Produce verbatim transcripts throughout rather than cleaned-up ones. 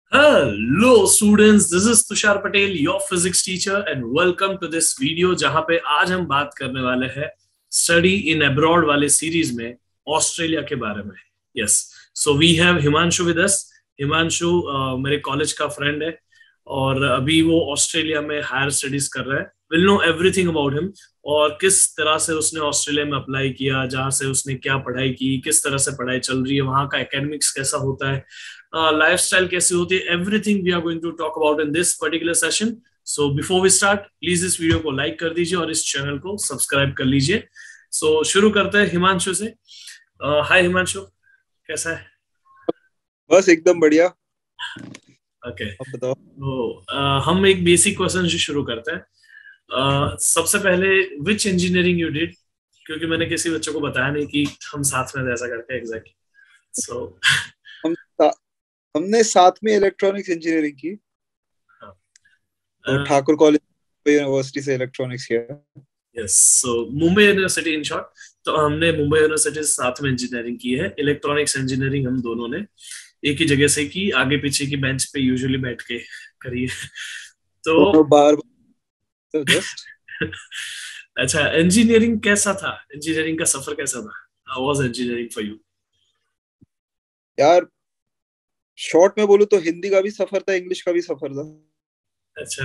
Hello students, this is Tushar Patel, your physics teacher and welcome to this video जहां पे आज हम बात करने वाले हैं स्टडी इन अब्रॉड वाले सीरीज में ऑस्ट्रेलिया के बारे में. Yes, so we have Himanshu with us. Himanshu मेरे कॉलेज का फ्रेंड है और अभी वो ऑस्ट्रेलिया में हायर स्टडीज कर रहा है. Will know everything about him और किस तरह से उसने ऑस्ट्रेलिया में अप्लाई किया, जहाँ से उसने क्या पढ़ाई की, किस तरह से पढ़ाई चल रही है, वहाँ का एकेडमिक्स कैसा होता है, लाइफस्टाइल uh, कैसी होती है. Everything we are going to talk about in this particular session. So before we start, please इस वीडियो को लाइक कर दीजिए और इस चैनल को सब्सक्राइब कर लीजिए. सो so, शुरू करते हैं हिमांशु से. हाय uh, हिमांशु, कैसा है? बस एकदम बढ़िया. Okay okay. अब बताओ. तो uh, हम एक बेसिक क्वेश्चन से शुरू करते हैं. uh, सबसे पहले विच इंजीनियरिंग यू डिड, क्योंकि मैंने किसी बच्चों को बताया नहीं कि हम साथ में ऐसा करते हैं एग्जैक्टली. सो हम हमने साथ में इलेक्ट्रॉनिक्स इंजीनियरिंग की. हाँ. तो ठाकुर कॉलेज यूनिवर्सिटी से इलेक्ट्रॉनिक्स किया. Yes, so Mumbai university in short. तो हमने मुंबई यूनिवर्सिटी से साथ में इंजीनियरिंग की है. इलेक्ट्रॉनिक्स इंजीनियरिंग हम दोनों ने एक ही जगह से की, आगे पीछे की बेंच पे यूजुअली बैठ के करी है. तो बार तो जस्ट अच्छा, इंजीनियरिंग कैसा था? इंजीनियरिंग का सफर कैसा था? How was engineering for you? यार शॉर्ट में बोलूं तो हिंदी का भी सफर था, इंग्लिश का भी सफर था. अच्छा.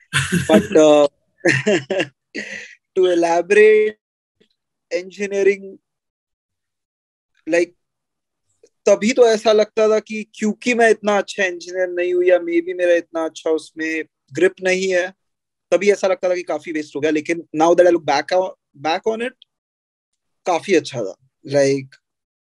But to elaborate, engineering like तभी तो ऐसा लगता था कि क्योंकि मैं इतना अच्छा इंजीनियर नहीं हूं या मे बी मेरा इतना अच्छा उसमें ग्रिप नहीं है, तभी ऐसा लगता था कि काफी वेस्ट हो गया. लेकिन now that I look back back on it, काफी अच्छा था. Like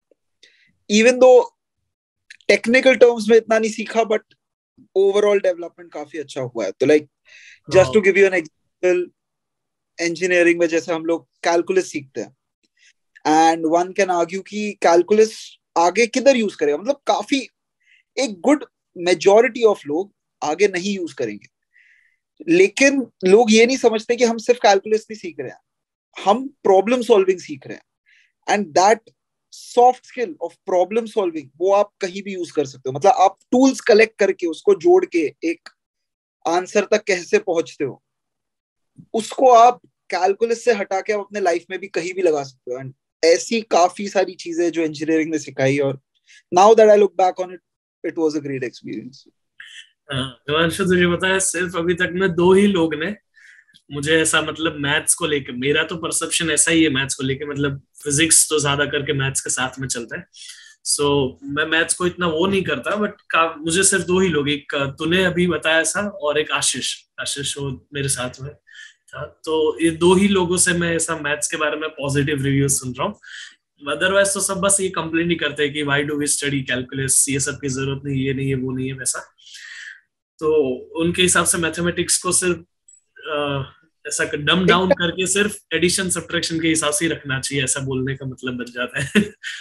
even though technical terms में इतना नहीं सीखा, बट ओवरऑल डेवलपमेंट काफी अच्छा हुआ है. तो like just to give you an example, engineering में जैसे हम लोग कैलकुलस सीखते हैं एंड वन कैन आर्ग्यू कि कैलकुलस आगे किधर यूज करेगा. मतलब काफी एक गुड मेजॉरिटी ऑफ लोग आगे नहीं यूज करेंगे. लेकिन लोग ये नहीं समझते कि हम सिर्फ कैलकुलस नहीं सीख रहे हैं, हम प्रॉब्लम सॉल्विंग सीख रहे हैं. And that soft skill of problem solving वो आप कहीं भी यूज कर सकते हो. मतलब आप टूल्स कलेक्ट करके उसको जोड़ के एक आंसर तक कैसे पहुंचते हो, उसको आप कैलकुलस से हटा के आप अपने लाइफ में भी कहीं भी लगा सकते हो. एंड ऐसी काफी सारी चीजें जो इंजीनियरिंग ने सिखाई, और now that I look back on it, it was a great experience. Himanshu, तुझे पता है सिर्फ अभी तक में दो ही लोग ने मुझे ऐसा, मतलब मैथ्स को लेके, मेरा तो परसेप्शन ऐसा ही है मैथ्स को लेके, मतलब फिजिक्स तो ज्यादा करके मैथ्स के साथ में चलता है. सो so, मैं मैथ्स को इतना वो नहीं करता, बट मुझे सिर्फ दो ही लोग, एक तूने अभी बताया ऐसा और एक आशीष आशीष वो मेरे साथ में था. तो ये दो ही लोगों से मैं ऐसा मैथ्स के बारे में पॉजिटिव रिव्यूज सुन रहा हूँ. अदरवाइज तो सब बस ये कंप्लेन ही करते हैं कि why do we study calculus, ये सब की जरूरत नहीं, ये नहीं है, वो नहीं है, वैसा. तो उनके हिसाब से मैथमेटिक्स को सिर्फ आ, ऐसा डम डाउन करके सिर्फ एडिशन सब्ट्रैक्शन के हिसाब से ही रखना चाहिए, ऐसा बोलने का मतलब बन जाता है.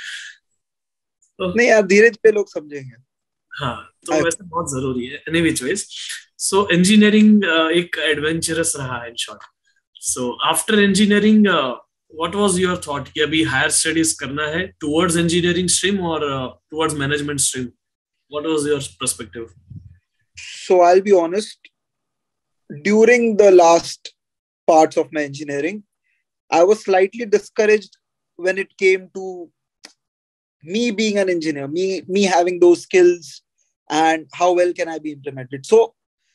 तो नहीं यार, धीरे धीरे लोग समझेंगे. हाँ, तो वैसे बहुत जरूरी है. Any which ways, so engineering एक एडवेंचरस रहा है in short. So after engineering what was your thought कि अभी हायर स्टडीज करना है टुवर्ड्स इंजीनियरिंग स्ट्रीम और towards management stream? What was your perspective? So I'll be honest, during the last parts of my engineering, I was slightly discouraged when it came to me being an engineer, me me having those skills, and how well can I be implemented. So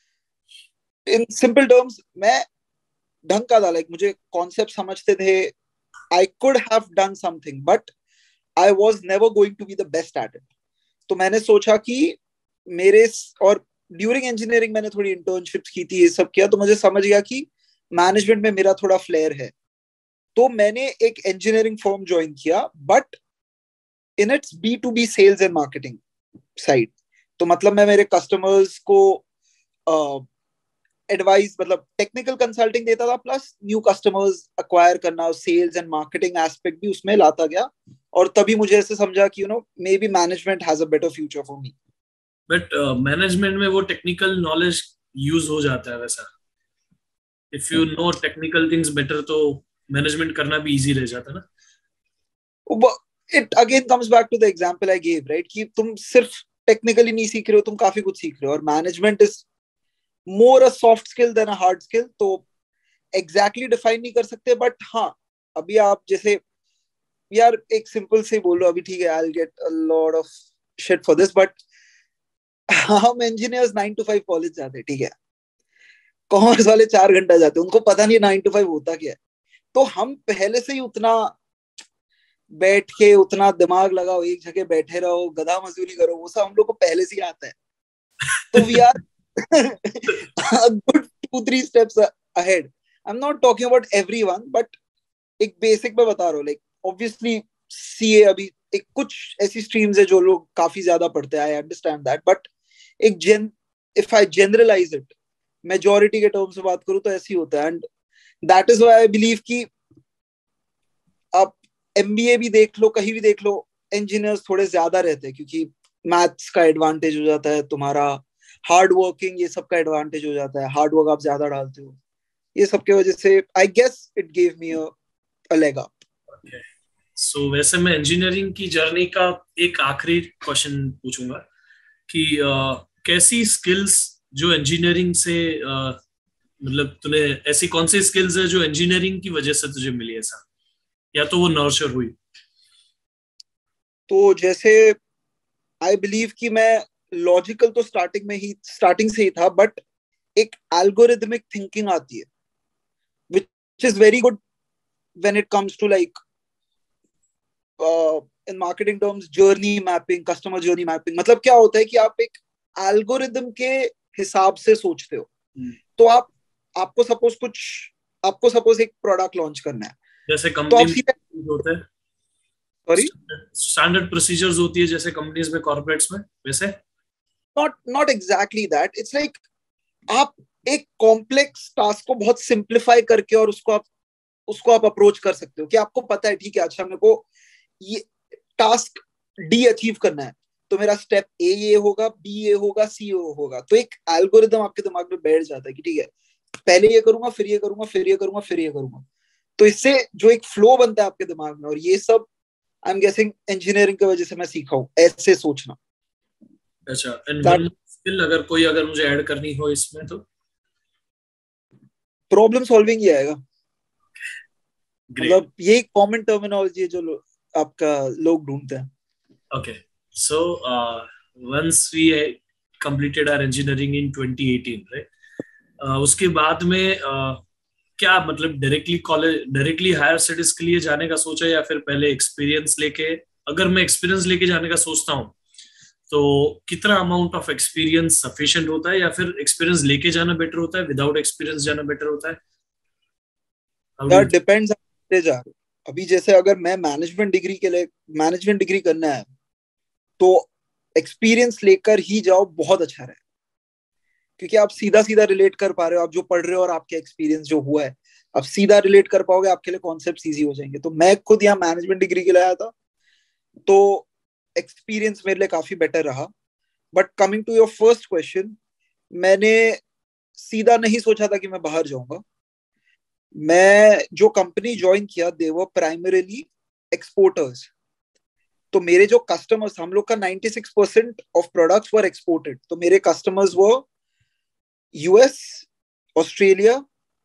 in simple terms, मैं ढंग का था, like मुझे concept समझते थे. I could have done something, but I was never going to be the best at it. तो मैंने सोचा कि मेरे, और ड्यूरिंग इंजीनियरिंग मैंने थोड़ी इंटर्नशिप्स की थी, ये सब किया, तो मुझे समझ गया कि मैनेजमेंट में मेरा थोड़ा फ्लेयर है. तो मैंने एक इंजीनियरिंग फर्म ज्वाइन किया, but in it's be to be sales and marketing side. तो मतलब मैं मेरे कस्टमर्स को एडवाइस, मतलब टेक्निकल कंसल्टिंग देता था, प्लस न्यू कस्टमर्स अक्वायर करना, सेल्स एंड मार्केटिंग एस्पेक्ट भी उसमें लाता गया. और तभी मुझे ऐसे समझा कि you know may be management has a better future for me. But management में वो टेक्निकल नॉलेज यूज हो जाता है वैसा. If you know technical things better तो मैनेजमेंट करना भी इजी रह जाता ना. It again comes back to the example I gave, right? कि तुम सिर्फ टेक्निकली नहीं सीख रहे हो, तुम काफी कुछ सीख रहे हो, और management is more a soft skill than a hard skill. तो एग्जैक्टली exactly डिफाइन नहीं कर सकते, बट हाँ, अभी आप जैसे यार एक सिंपल से बोलो, अभी ठीक है, I will get a lot of shit for this, but हम engineers nine to five college जाते हैं, ठीक है, कॉमर्स वाले चार घंटा जाते हैं, उनको पता नहीं नाइन टू फाइव होता क्या है। तो हम पहले से ही उतना बैठ के, उतना दिमाग लगाओ, एक जगह बैठे रहो, गधा मजदूरी करो, वो सब हम लोग को पहले से ही आता है। तो we are good two three steps ahead. I am not talking about everyone, but एक बेसिक में बता रहा हूँ। लाइक ऑब्वियसली सीए अभी एक कुछ ऐसी स्ट्रीम्स है जो लोग काफी ज्यादा पढ़ते हैं, आई अंडरस्टैंड दैट, बट एक gen if I generalize it, majority के टर्म्स में बात करूं तो ऐसी होता है। And that is why I believe कि आप एमबीए भी देख लो, कहीं भी देख लो, इंजीनियर्स थोड़े ज्यादा रहते हैं, क्योंकि मैथ्स का एडवांटेज हो जाता है तुम्हारा, हार्ड वर्किंग ये सब का एडवांटेज हो जाता है, हार्ड वर्क आप ज्यादा डालते हो, ये सब की वजह से I guess it give me a leg up. So वैसे मैं इंजीनियरिंग की जर्नी का एक आखिरी क्वेश्चन पूछूंगा कि uh, कैसी स्किल्स जो इंजीनियरिंग से uh, मतलब तूने ऐसी कौन सी स्किल्स है जो इंजीनियरिंग की वजह से तुझे मिली, ऐसा या तो वो नर्चर हुई? तो जैसे आई बिलीव कि मैं लॉजिकल तो स्टार्टिंग में ही स्टार्टिंग से ही था, बट एक एल्गोरिथमिक थिंकिंग आती है which is very good when it comes to like in marketing terms journey mapping, customer journey mapping. मतलब क्या होता है कि आप एक एल्गोरिथम के हिसाब से सोचते हो। hmm. तो आप आपको सपोज कुछ आपको सपोज एक प्रोडक्ट लॉन्च करना है, जैसे तो कंपनी आप सीधे होते हैं सॉरी स्टैंडर्ड प्रोसीजर्स होती है जैसे कंपनीज में, कॉर्पोरेट्स में, वैसे not not exactly that. It's like आप एक कॉम्प्लेक्स टास्क को बहुत सिंप्लीफाई करके और उसको आप उसको आप अप्रोच कर सकते हो कि आपको पता है ठीक है, अच्छा मेरे को ये टास्क डी अचीव करना है, तो मेरा स्टेप ए ये होगा, बी ये होगा, सी ये होगा। तो एक एल्गोरिदम आपके दिमाग में बैठ जाता है कि ठीक है, पहले ये करूंगा, फिर ये करूंगा, फिर ये करूंगा, फिर ये करूंगा। तो इससे जो एक फ्लो बनता है आपके दिमाग में, और ये सब आई एम गेसिंग इंजीनियरिंग की वजह से मैं सीखा हूं ऐसे सोचना। अच्छा, एंड वन स्किल अगर कोई अगर मुझे ऐड करनी हो इसमें तो प्रॉब्लम सॉल्विंग ही आएगा। मतलब ये कॉमन टर्मिनोलॉजी है जो आपका लोग ढूंढते हैं। Okay, so once we completed our engineering in twenty eighteen, right, उसके बाद में uh, क्या मतलब directly college directly higher studies के लिए जाने का सोचा, या फिर पहले एक्सपीरियंस लेके? अगर मैं एक्सपीरियंस लेके जाने का सोचता हूँ तो कितना अमाउंट ऑफ एक्सपीरियंस सफिशिएंट होता है, या फिर एक्सपीरियंस लेके जाना बेटर होता है, विदाउट एक्सपीरियंस जाना बेटर होता है? दैट डिपेंड्स जा रहे हो। अभी जैसे अगर मैं मैनेजमेंट डिग्री के लिए मैनेजमेंट डिग्री करना है तो एक्सपीरियंस लेकर ही जाओ, बहुत अच्छा रहे, क्योंकि आप सीधा सीधा रिलेट कर पा रहे हो, आप जो पढ़ रहे हो और आपके एक्सपीरियंस जो हुआ है, आप सीधा रिलेट कर पाओगे, आपके लिए कॉन्सेप्ट इजी हो जाएंगे। तो मैं खुद यहाँ मैनेजमेंट डिग्री के लिए आया था, तो एक्सपीरियंस मेरे लिए काफी बेटर रहा। But coming to your first question, मैंने सीधा नहीं सोचा था कि मैं बाहर जाऊंगा। मैं जो कंपनी ज्वाइन किया, दे वर प्राइमरीली एक्सपोर्टर्स। तो मेरे जो कस्टमर्स, हम लोग का ninety six percent of products were exported. तो मेरे कस्टमर्स वो US, Australia,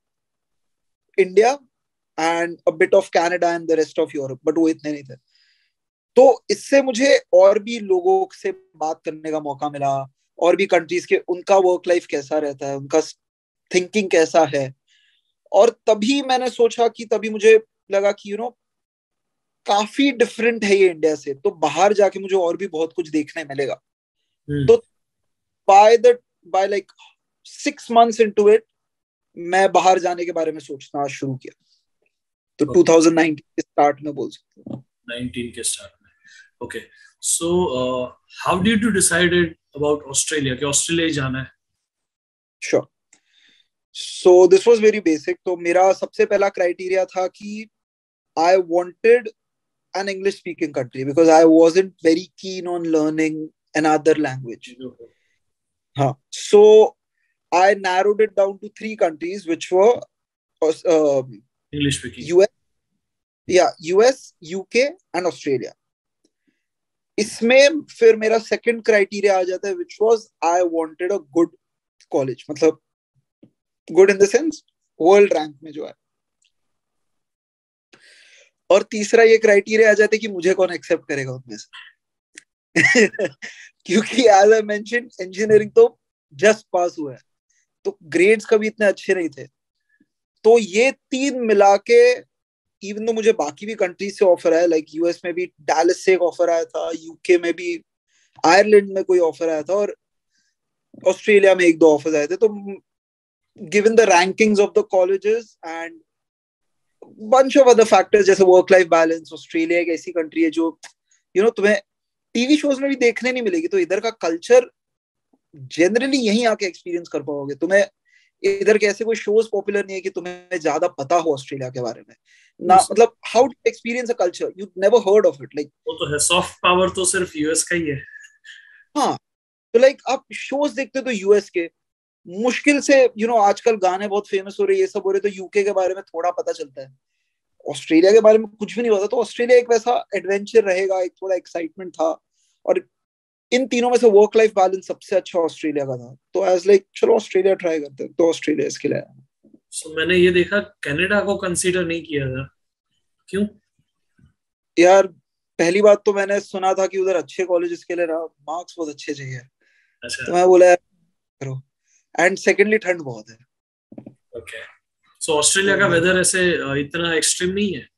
India and a bit of Canada and the rest of Europe, but वो इतने नहीं थे। तो इससे मुझे और भी लोगों से बात करने का मौका मिला, और भी कंट्रीज के, उनका वर्क लाइफ कैसा रहता है, उनका थिंकिंग कैसा है। और तभी मैंने सोचा कि तभी मुझे लगा कि यू नो काफी डिफरेंट है ये इंडिया से, तो बाहर जाके मुझे और भी बहुत कुछ देखने मिलेगा। hmm. तो by the by like six months into it मैं बाहर जाने के बारे में सोचना शुरू किया। तो okay. ट्वेंटी नाइनटीन के स्टार्ट में बोल सकते हो, नाइनटीन के स्टार्ट में। Okay, so how did you decided about Australia, कि ऑस्ट्रेलिया जाना है? Sure, so this was very basic. तो मेरा सबसे पहला क्राइटेरिया था कि I wanted an English speaking country because I wasn't very keen on learning another language. Huh. So I narrowed it down to three countries, which were uh, English speaking. U S, yeah, U S, U K, and Australia. इसमें फिर मेरा second criteria आ जाता है, which was I wanted a good college, मतलब good in the sense world rank में जो है। और तीसरा ये क्राइटेरिया आ जाता है कि मुझे कौन एक्सेप्ट करेगा उनमें से क्योंकि एज आई मेंशन इंजीनियरिंग तो जस्ट पास हुआ है, तो ग्रेड्स कभी इतने अच्छे नहीं थे। तो ये तीन मिला के, इवन तो मुझे बाकी भी कंट्रीज से ऑफर आया, लाइक यूएस में भी डैलस से एक ऑफर आया था, यूके में भी, आयरलैंड में कोई ऑफर आया था, और ऑस्ट्रेलिया में एक दो ऑफर्स आए थे। तो given the rankings of the colleges and bunch of other factors जैसे वर्क लाइफ बैलेंस, ऑस्ट्रेलिया एक ऐसी कंट्री है जो यू नो तुम्हें टीवी शोज में भी देखने नहीं मिलेगी, तो इधर का कल्चर जनरली यहीं आके एक्सपीरियंस कर पाओगे। तुम्हें इधर के ऐसे कोई शोज पॉपुलर नहीं है कि तुम्हें ज्यादा पता हो ऑस्ट्रेलिया के बारे में ना, मतलब how to experience a culture, you never heard of it, like वो तो है, सॉफ्ट पावर तो सिर्फ यूएस का ही है। हाँ, तो लाइक आप शोज देखते हो तो यूएस के मुश्किल से यू you नो know, आजकल गाने बहुत फेमस हो रहे हैं, ये सब हो रहे, तो यूके के बारे में थोड़ा पता चलता है। ऑस्ट्रेलिया के बारे में कुछ भी नहीं पता, तो ऑस्ट्रेलिया एक वैसा एडवेंचर रहेगा, एक थोड़ा एक्साइटमेंट था। और इन तीनों में से वर्क लाइफ बैलेंस सबसे अच्छा ऑस्ट्रेलिया का था, तो एज लाइक चलो ऑस्ट्रेलिया ट्राई करते हैं, तो ऑस्ट्रेलिया इसके लिए। सो so, मैंने ये देखा कनाडा को कंसीडर नहीं किया था, क्यों? यार पहली बात तो मैंने सुना था कि उधर अच्छे कॉलेजेस के लिए मार्क्स बहुत अच्छे चाहिए, अच्छा। तो मैं बोला यार करो, एंड सेकेंडली ठंड बहुत है। ओके, सो ऑस्ट्रेलिया का वेदर ऐसे इतना एक्सट्रीम नहीं है?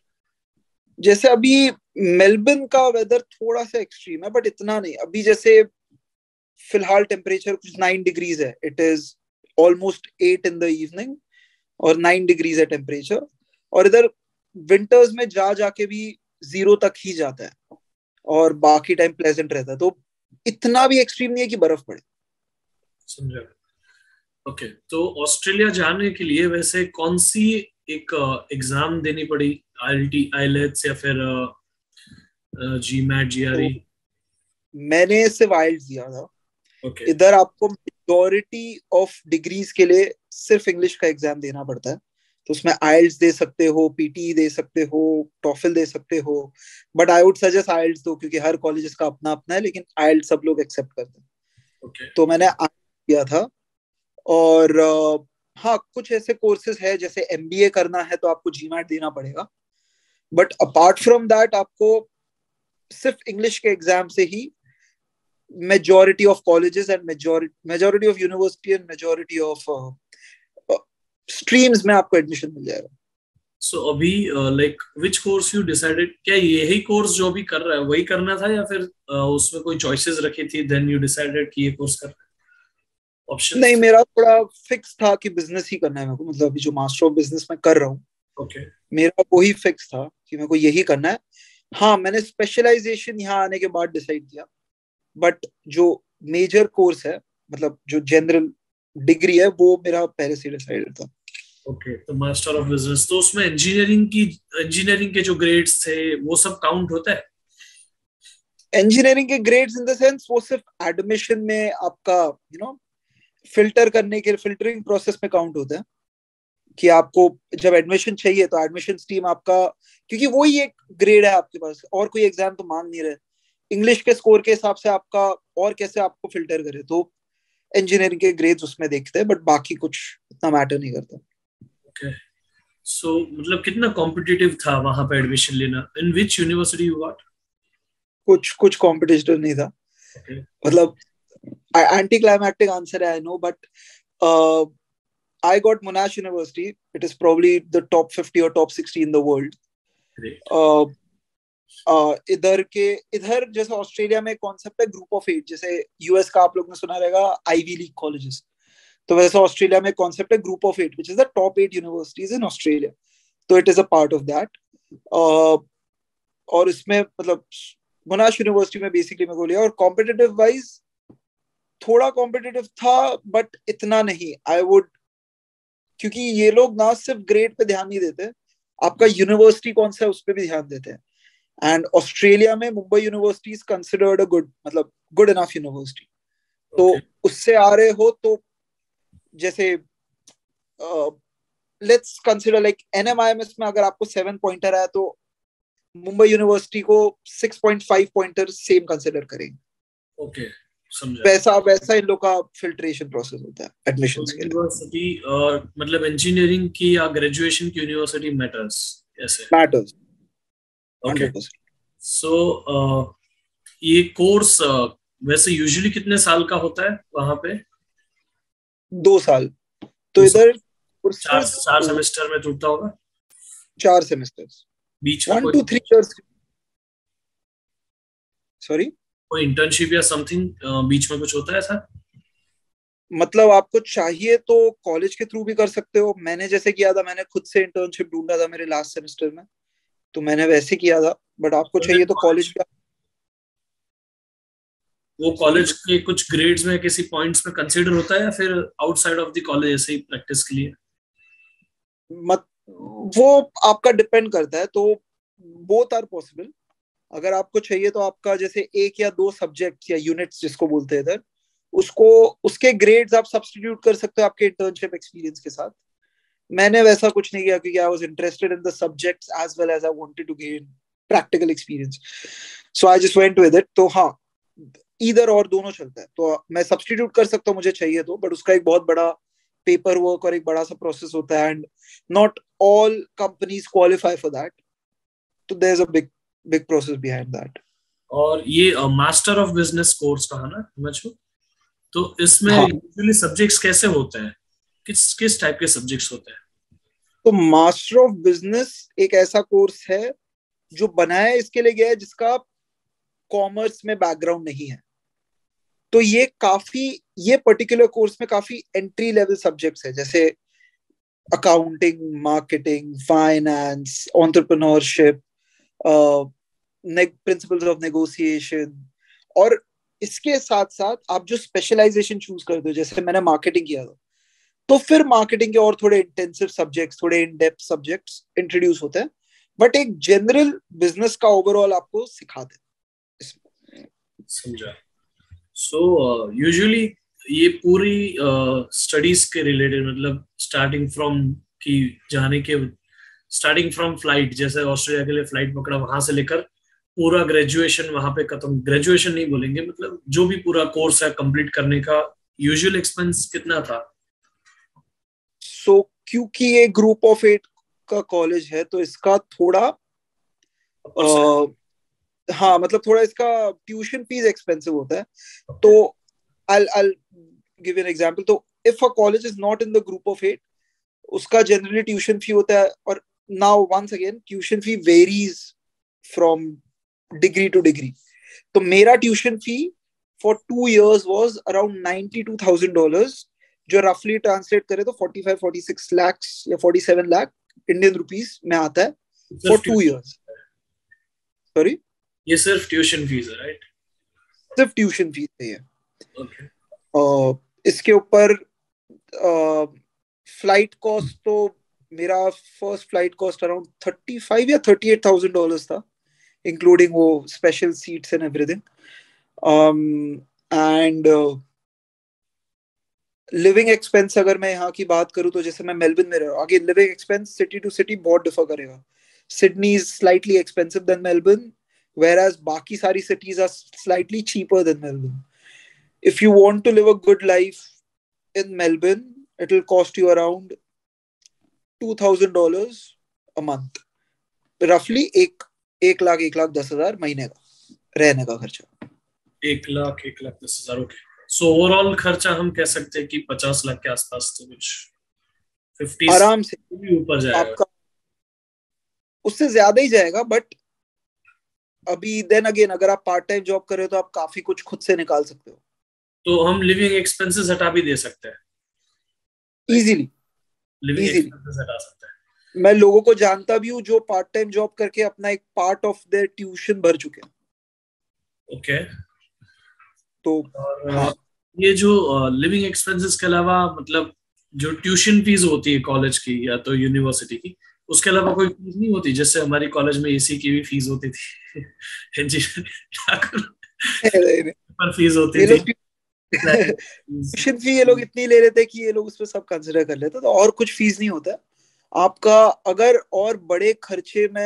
जैसे अभी मेलबर्न का वेदर थोड़ा सा एक्सट्रीम है, बट इतना नहीं। अभी जैसे फिलहाल टेम्परेचर कुछ नाइन डिग्रीज है, it is almost eight in the evening, और नाइन डिग्रीज है टेम्परेचर। और इधर विंटर्स में जा जाके भी जीरो तक ही जाता है, और बाकी टाइम प्लेजेंट रहता है, तो इतना भी एक्सट्रीम नहीं है कि बर्फ पड़े। समझा। ओके, तो ऑस्ट्रेलिया जाने के लिए वैसे कौन सी एक एग्जाम uh, देनी पड़ी? आईएलटी, आईएलटीएस या फिर जीमैट, जीआरई? तो मैंने सिर्फ आइल्स दिया था। ओके। इधर आपको मेजॉरिटी ऑफ डिग्रीज के लिए सिर्फ इंग्लिश का एग्जाम देना पड़ता है, तो उसमें आइल्स दे सकते हो, पीटी दे सकते हो, टॉफल दे सकते हो, but I would suggest IELTS दो, क्योंकि हर कॉलेज का अपना अपना है, लेकिन आइल्स सब लोग एक्सेप्ट करते हैं। ओके। तो मैंने आइल्स किया था। और अ, हाँ, कुछ ऐसे कोर्सेज है जैसे एमबीए करना है तो आपको जीमैट देना पड़ेगा, बट अपार्ट फ्रॉम दैट आपको सिर्फ इंग्लिश के एग्जाम से ही majority of colleges and majority majority of university and majority of streams में आपको एडमिशन मिल जाएगा। सो so, अभी like which course you decided? क्या यही कोर्स जो अभी कर रहा है वही करना था, या फिर uh, उसमें कोई चॉइसेस रखी थी, देन यू डिसाइडेड कि ये कोर्स करना है? ऑप्शंस नहीं, थे? मेरा थोड़ा फिक्स था कि बिजनेस ही करना है मेरे को, मतलब अभी जो मास्टर ऑफ बिजनेस में कर रहा हूँ, ओके। मेरा वही फिक्स था कि मेरे को यही करना है। हाँ, मैंने स्पेशलाइजेशन यहाँ आने के बाद डिसाइड किया, बट जो मेजर कोर्स है, मतलब जो जनरल डिग्री है, वो मेरा पहले से डिसाइडेड था। ओके, तो मास्टर ऑफ बिजनेस, तो उसमें इंजीनियरिंग की इंजीनियरिंग के जो ग्रेड्स थे वो सब काउंट होता है? इंजीनियरिंग के ग्रेड्स इन द सेंस वो सिर्फ एडमिशन में आपका यू नो फिल्टर करने के फिल्टरिंग प्रोसेस में काउंट होता है, कि आपको जब एडमिशन चाहिए तो एडमिशन टीम आपका, क्योंकि वही एक ग्रेड है आपके पास, और कोई एग्जाम तो मांग नहीं रहे इंग्लिश के स्कोर के हिसाब से आपका, और कैसे आपको फिल्टर करे, तो इंजीनियरिंग के ग्रेड्स उसमें देखते हैं, बट बाकी कुछ इतना मैटर नहीं करता। ओके, सो मतलब कितना कॉम्पिटिटिव था वहां पे एडमिशन लेना? In which university you got? कुछ कुछ कॉम्पिटिशन नहीं था, ओके। मतलब एंटी क्लाइमैटिक आंसर है I know, but I got Monash University. It is probably the top fifty or top sixty in the world. Great. Uh, uh, इधर के इधर जैसे ऑस्ट्रेलिया में कॉन्सेप्ट है ग्रुप ऑफ एट, जैसे US का आप लोग ने सुना रहेगा आईवी लीग कॉलेजेस, तो वैसे ऑस्ट्रेलिया में कॉन्सेप्ट है group of eight, which is the top eight universities in Australia, तो it is a part of that. और इसमें मतलब मोनाश यूनिवर्सिटी में बेसिकली मैं को लिया, और कॉम्पिटिटिव वाइज थोड़ा कॉम्पिटिटिव था, बट इतना नहीं आई वुड, क्योंकि ये लोग ना सिर्फ ग्रेड पे ध्यान नहीं देते, आपका यूनिवर्सिटी कौन सा है उस पर भी ध्यान देते हैं। एंड ऑस्ट्रेलिया में Mumbai university is considered a good, मतलब गुड इनफ यूनिवर्सिटी, तो ओके। उससे आ रहे हो तो जैसे लेट्स कंसिडर लाइक एनएमआईएमएस में अगर आपको सेवन पॉइंटर आया तो मुंबई यूनिवर्सिटी को six point five pointer same consider करेंगे। ओके, समझा। वैसा वैसा इन लोग का फिल्ट्रेशन प्रोसेस होता है एडमिशंस के लिए। यूनिवर्सिटी और मतलब इंजीनियरिंग की या ग्रेजुएशन की यूनिवर्सिटी मैटर्स ऐसे? Matters okay. Hundred percent. So ये कोर्स वैसे यूजुअली कितने साल का होता है वहां पे? दो साल। तो दो इधर चार courses, चार सेमेस्टर में टूटता होगा? चार सेमेस्टर्स, बीच में वन कोई टू थ्री इयर्स। सॉरी, कोई इंटर्नशिप या समथिंग बीच में कुछ होता है ऐसा? मतलब आपको चाहिए तो कॉलेज के थ्रू भी कर सकते हो। मैंने जैसे किया था, मैंने खुद से इंटर्नशिप ढूंढा था मेरे लास्ट सेमेस्टर में, तो मैंने वैसे किया था। बट आपको चाहिए तो कॉलेज भी। वो सॉरी, कॉलेज के कुछ ग्रेड्स में किसी पॉइंट्स में कंसीडर होता है या फिर आउटसाइड ऑफ द कॉलेज ऐसे ही प्रैक्टिस के लिए? मत वो आपका डिपेंड करता है। तो बोथ आर पॉसिबल। अगर आपको चाहिए तो आपका जैसे एक या दो सब्जेक्ट या यूनिट्स जिसको बोलते हैं इधर, उसको उसके ग्रेड्स आप सब्स्टिट्यूट कर सकते हो आपके इंटर्नशिप एक्सपीरियंस के साथ। मैंने वैसा कुछ नहीं किया क्योंकि I was interested in the subjects as well as I wanted to gain practical experience, so I just went with it. तो हाँ, इधर और दोनों चलता है। तो मैं सब्स्टिट्यूट कर सकता हूँ मुझे चाहिए तो, बट उसका एक बहुत बड़ा पेपर वर्क और एक बड़ा सा प्रोसेस होता है, and not all companies qualify for that. तो there is a big big process behind that. और ये मास्टर ऑफ बिजनेस कोर्स कहा ना मचू, तो इसमें हाँ, यूजुअली सब्जेक्ट्स कैसे होते हैं? किस किस टाइप के सब्जेक्ट्स होते हैं? तो मास्टर ऑफ बिजनेस एक ऐसा कोर्स है जो बनाया इसके लिए गया है जिसका कॉमर्स में बैकग्राउंड नहीं है। तो ये काफी ये पर्टिकुलर कोर्स में काफी एंट्री लेवल सब्जेक्ट्स है, जैसे accounting, marketing, finance, entrepreneurship, principles of negotiation. और इसके साथ साथ आप जो स्पेशलाइजेशन चूज करते हो, जैसे मैंने मार्केटिंग किया था, तो फिर मार्केटिंग के और थोड़े इंटेंसिव सब्जेक्ट्स, थोड़े इन डेप्थ सब्जेक्ट्स इंट्रोड्यूस होते हैं। बट एक जनरल बिजनेस का ओवरऑल आपको सिखाते हैं। समझा। सो यूजुअली ये पूरी स्टडीज के रिलेटेड, मतलब स्टार्टिंग फ्रॉम की जाने के स्टार्टिंग फ्रॉम फ्लाइट, जैसे ऑस्ट्रेलिया के लिए फ्लाइट पकड़ा वहां से लेकर पूरा ग्रेजुएशन वहां पे खत्म, ग्रेजुएशन नहीं बोलेंगे, मतलब जो भी पूरा कोर्स है कंप्लीट करने का यूजुअल एक्सपेंस कितना था? सो so, क्योंकि ये ग्रुप ऑफ एट का कॉलेज है तो इसका थोड़ा आ, हाँ, मतलब थोड़ा इसका ट्यूशन फीस एक्सपेंसिव होता है। तो I'll I'll give you an example. तो if a college is not in the group of eight, उसका जनरली ट्यूशन फी होता है। और now once again tuition fee varies from degree to degree. तो मेरा tuition fee for two years was around ninety two thousand dollars, जो रफली translate करे तो forty five forty six lakh या forty seven lakh Indian rupees में आता है फॉर टू इयर्स। सॉरी, ये सिर्फ ट्यूशन फीस है, राइट? सिर्फ ट्यूशन फीस है। ओके। uh, इसके ऊपर फ्लाइट कॉस्ट, तो मेरा first flight cost around thirty five या थर्टी एट थाउजेंड डॉलर्स था, इंक्लूडिंग वो special seats and everything. And living expense अगर मैं यहाँ की बात करूँ तो जैसे मैं मेलबर्न में रह रहा हूँ, आगे living expense city to city बहुत डिफर करेगा। Sydney is slightly expensive than Melbourne, whereas बाकी सारी cities are slightly cheaper than Melbourne. If you want to live a good life in Melbourne, it will cost you around two thousand dollars a month, roughly एक एक लाख एक लाख दस हजार महीने का रहने का खर्चा। एक लाख एक लाख दस हजार ओके। सो ओवरऑल खर्चा हम कह सकते हैं कि पचास लाख के आसपास, तो कुछ फिफ्टी आराम से भी ऊपर जाएगा। आपका उससे ज्यादा ही जाएगा। बट अभी देन अगेन अगर आप पार्ट टाइम जॉब कर रहे हो तो आप काफी कुछ खुद से निकाल सकते हो। तो हम लिविंग एक्सपेंसेस हटा भी दे सकते हैं, इजीली लिविंग इजीली एक्सपेंसेस हटा सकते हैं। मैं लोगों को जानता भी हूँ जो पार्ट टाइम जॉब करके अपना एक पार्ट ऑफ देयर ट्यूशन भर चुके हैं। ओके। तो और हाँ, अ, ये जो लिविंग एक्सपेंसेस के अलावा, मतलब जो ट्यूशन फीस होती है कॉलेज की या तो यूनिवर्सिटी की, उसके अलावा कोई फीस नहीं होती? जैसे हमारी कॉलेज में एसी की भी फीस होती थी इंजीनियर पर फीस होती ये थी। लोग ट्यूशन फी ये लोग इतनी ले लेते कि ये लोग उस पर सब कंसिडर कर लेते। तो और कुछ फीस नहीं होता आपका। अगर और बड़े खर्चे में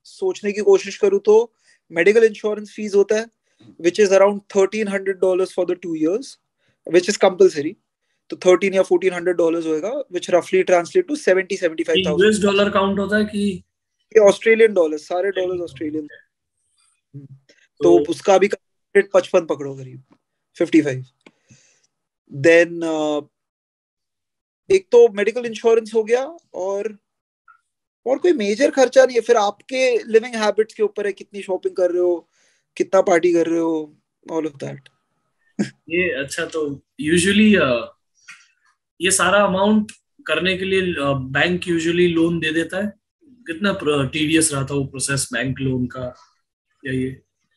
सोचने की कोशिश करूँ तो मेडिकल इंश्योरेंस फीस होता है which is around thirteen hundred dollars for the two years, which is compulsory. तो thirteen या fourteen hundred dollars होएगा, which roughly translate to seventy seventy-five thousand. US dollar count होता है कि ये ऑस्ट्रेलियन डॉलर, सारे डॉलर्स ऑस्ट्रेलियन. तो उसका भी रेट पचपन पकड़ो करीब fifty-five. देन uh, एक तो मेडिकल इंश्योरेंस हो गया, और और कोई मेजर खर्चा नहीं है. फिर आपके लिविंग हैबिट्स के ऊपर है, कितनी शॉपिंग कर रहे हो, कितना पार्टी कर रहे हो, ऑल ऑफ दैट. ये अच्छा, तो यूजुअली ये सारा अमाउंट करने के लिए बैंक यूजुअली लोन दे देता है. कितना टीडीएस रहा था वो प्रोसेस बैंक लोन का, या ये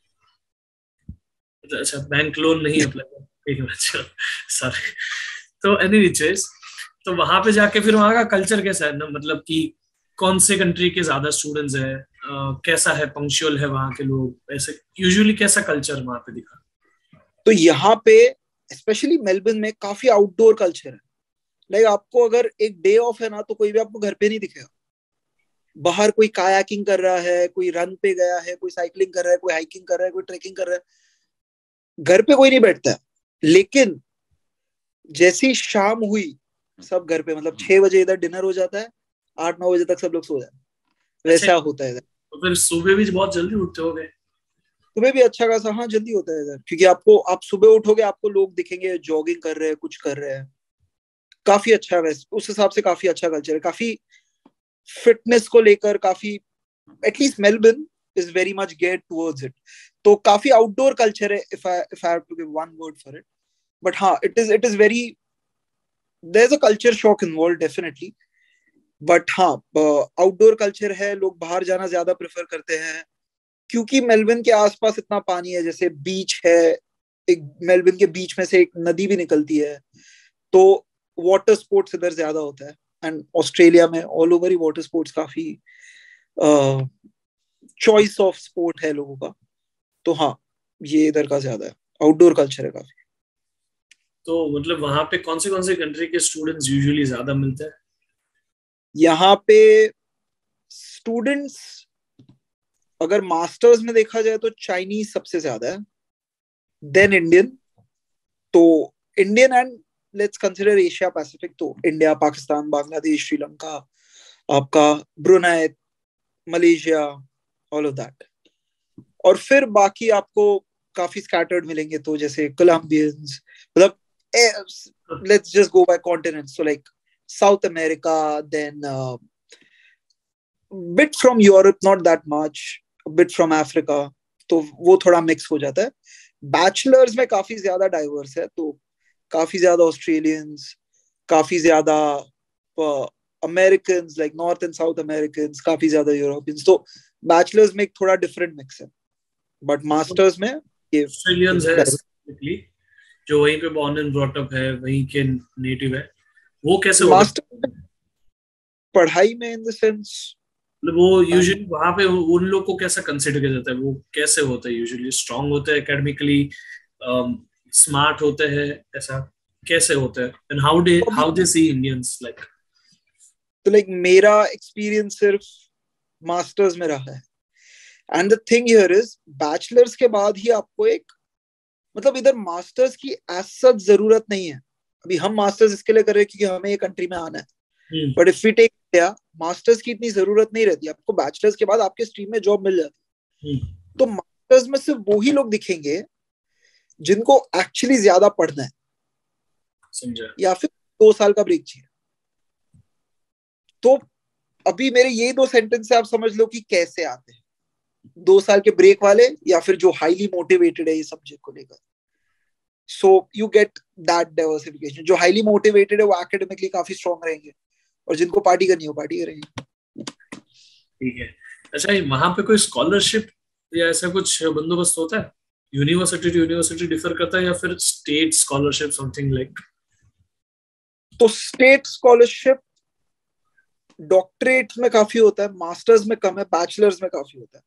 अच्छा बैंक लोन नहीं अप्लाई कर. अच्छा सॉरी. तो एनी विचेस, तो वहां पे जाके फिर वहां का कल्चर कैसा है ना, मतलब कि कौन से कंट्री के ज्यादा स्टूडेंट्स है, uh, कैसा है, पंक्चुअल है वहां के लोग, ऐसे यूजुअली कैसा कल्चर वहां पे दिखा. तो यहाँ पे स्पेशली मेलबर्न में काफी आउटडोर कल्चर है. लाइक आपको अगर एक डे ऑफ है ना, तो कोई भी आपको घर पे नहीं दिखेगा. बाहर कोई कायाकिंग कर रहा है, कोई रन पे गया है, कोई साइकिलिंग कर रहा है, कोई हाइकिंग कर रहा है, कोई ट्रेकिंग कर रहा है. घर पे कोई नहीं बैठता है. लेकिन जैसी शाम हुई, सब घर पे, मतलब छह बजे इधर डिनर हो जाता है, आठ नौ बजे तक सब लोग सो जाते हैं. वैसा होता है इधर. तो फिर सुबह भी बहुत जल्दी उठते होगे. सुबह भी अच्छा खासा, हाँ जल्दी होता है इधर, क्योंकि आपको, आप सुबह उठोगे आपको लोग दिखेंगे जॉगिंग कर रहे हैं, कुछ कर रहे हैं. काफी अच्छा है वैसे, उस हिसाब से काफी अच्छा कल्चर है. काफी फिटनेस को लेकर काफी, at least Melbourne is very much geared towards it. तो काफी आउटडोर कल्चर है, if I if I have to give one word for it. But हाँ, it is it is very, there is a culture shock involved definitely. But हाँ, outdoor culture है, लोग बाहर जाना ज्यादा प्रेफर करते हैं, क्योंकि मेलबर्न के आसपास इतना पानी है. जैसे बीच है, एक मेलबर्न के बीच में से एक नदी भी निकलती है, तो वाटर स्पोर्ट्स इधर ज्यादा होता है. एंड ऑस्ट्रेलिया में ऑल ओवर ही वाटर स्पोर्ट्स काफी चॉइस ऑफ स्पोर्ट है लोगों का. तो हाँ, ये इधर का ज्यादा है, आउटडोर कल्चर है काफी. तो मतलब वहां पे कौन से कौन से कंट्री के स्टूडेंट्स यूजुअली ज्यादा मिलते हैं. यहाँ पे स्टूडेंट्स अगर मास्टर्स में देखा जाए तो चाइनीज सबसे ज्यादा है, देन इंडियन. तो Indian and let's consider Asia Pacific, तो इंडिया, पाकिस्तान, बांग्लादेश, श्रीलंका, आपका Brunei, Malaysia, all of that. और फिर बाकी आपको काफी स्कैटर्ड मिलेंगे, तो जैसे कोलंबियंस, मतलब let's just go by continents. So like South America, then bit from Europe, not that much, bit from Africa. तो वो थोड़ा मिक्स हो जाता है. बैचलर्स में काफी ज्यादा डाइवर्स है, तो काफी ज्यादा ऑस्ट्रेलियंस, काफी ज्यादा American, like North and South American, काफी ज्यादा यूरोपियंस. तो बैचलर्स में एक थोड़ा डिफरेंट मिक्स है. बट मास्टर्स में ये ऑस्ट्रेलियंस है स्पेसिफिकली, जो वहीं पे बॉर्न एंड ब्रॉट अप है, वहीं के नेटिव है. वो कैसे होता है मास्टर पढ़ाई में, इन द सेंस वो यूजुअली वहां पे उन लोग को कैसा कंसिडर किया जाता है, वो कैसे होता है, यूजुअली स्ट्रांग होते हैं एकेडमिकली, स्मार्ट होते हैं, ऐसा कैसे होता है, and how they how they see Indians like. तो लाइक मेरा एक्सपीरियंस सिर्फ मास्टर्स में रहा है. And the thing here is, bachelors के बाद ही आपको एक, मतलब इधर मास्टर्स की एज सच जरूरत नहीं है. अभी हम मास्टर्स इसके लिए कर रहे हैं क्योंकि हमें ये कंट्री में आना है. But if we take India, masters की इतनी जरूरत नहीं रहती. आपको बैचलर्स के बाद आपके स्ट्रीम में जॉब मिल जाती है. तो मास्टर्स में सिर्फ वही लोग दिखेंगे जिनको एक्चुअली ज्यादा पढ़ना है, समझा, या फिर दो साल का ब्रेक चाहिए. तो अभी मेरे ये दो सेंटेंस से आप समझ लो कि कैसे आते हैं दो साल के ब्रेक वाले, या फिर जो हाईली मोटिवेटेड है ये सब्जेक्ट को लेकर. So you get that diversification. जो हाईली मोटिवेटेड है वो एकेडमिकली काफी स्ट्रांग रहेंगे, और जिनको पार्टी करनी हो पार्टी करेंगे. ठीक है. अच्छा, वहां पे कोई स्कॉलरशिप या ऐसा कुछ बंदोबस्त होता है? यूनिवर्सिटी टू यूनिवर्सिटी डिफर करता है, या फिर स्टेट स्कॉलरशिप समथिंग लाइक? तो स्टेट स्कॉलरशिप डॉक्टरेट में काफी होता है, मास्टर्स में कम है, बैचलर्स में काफी होता है.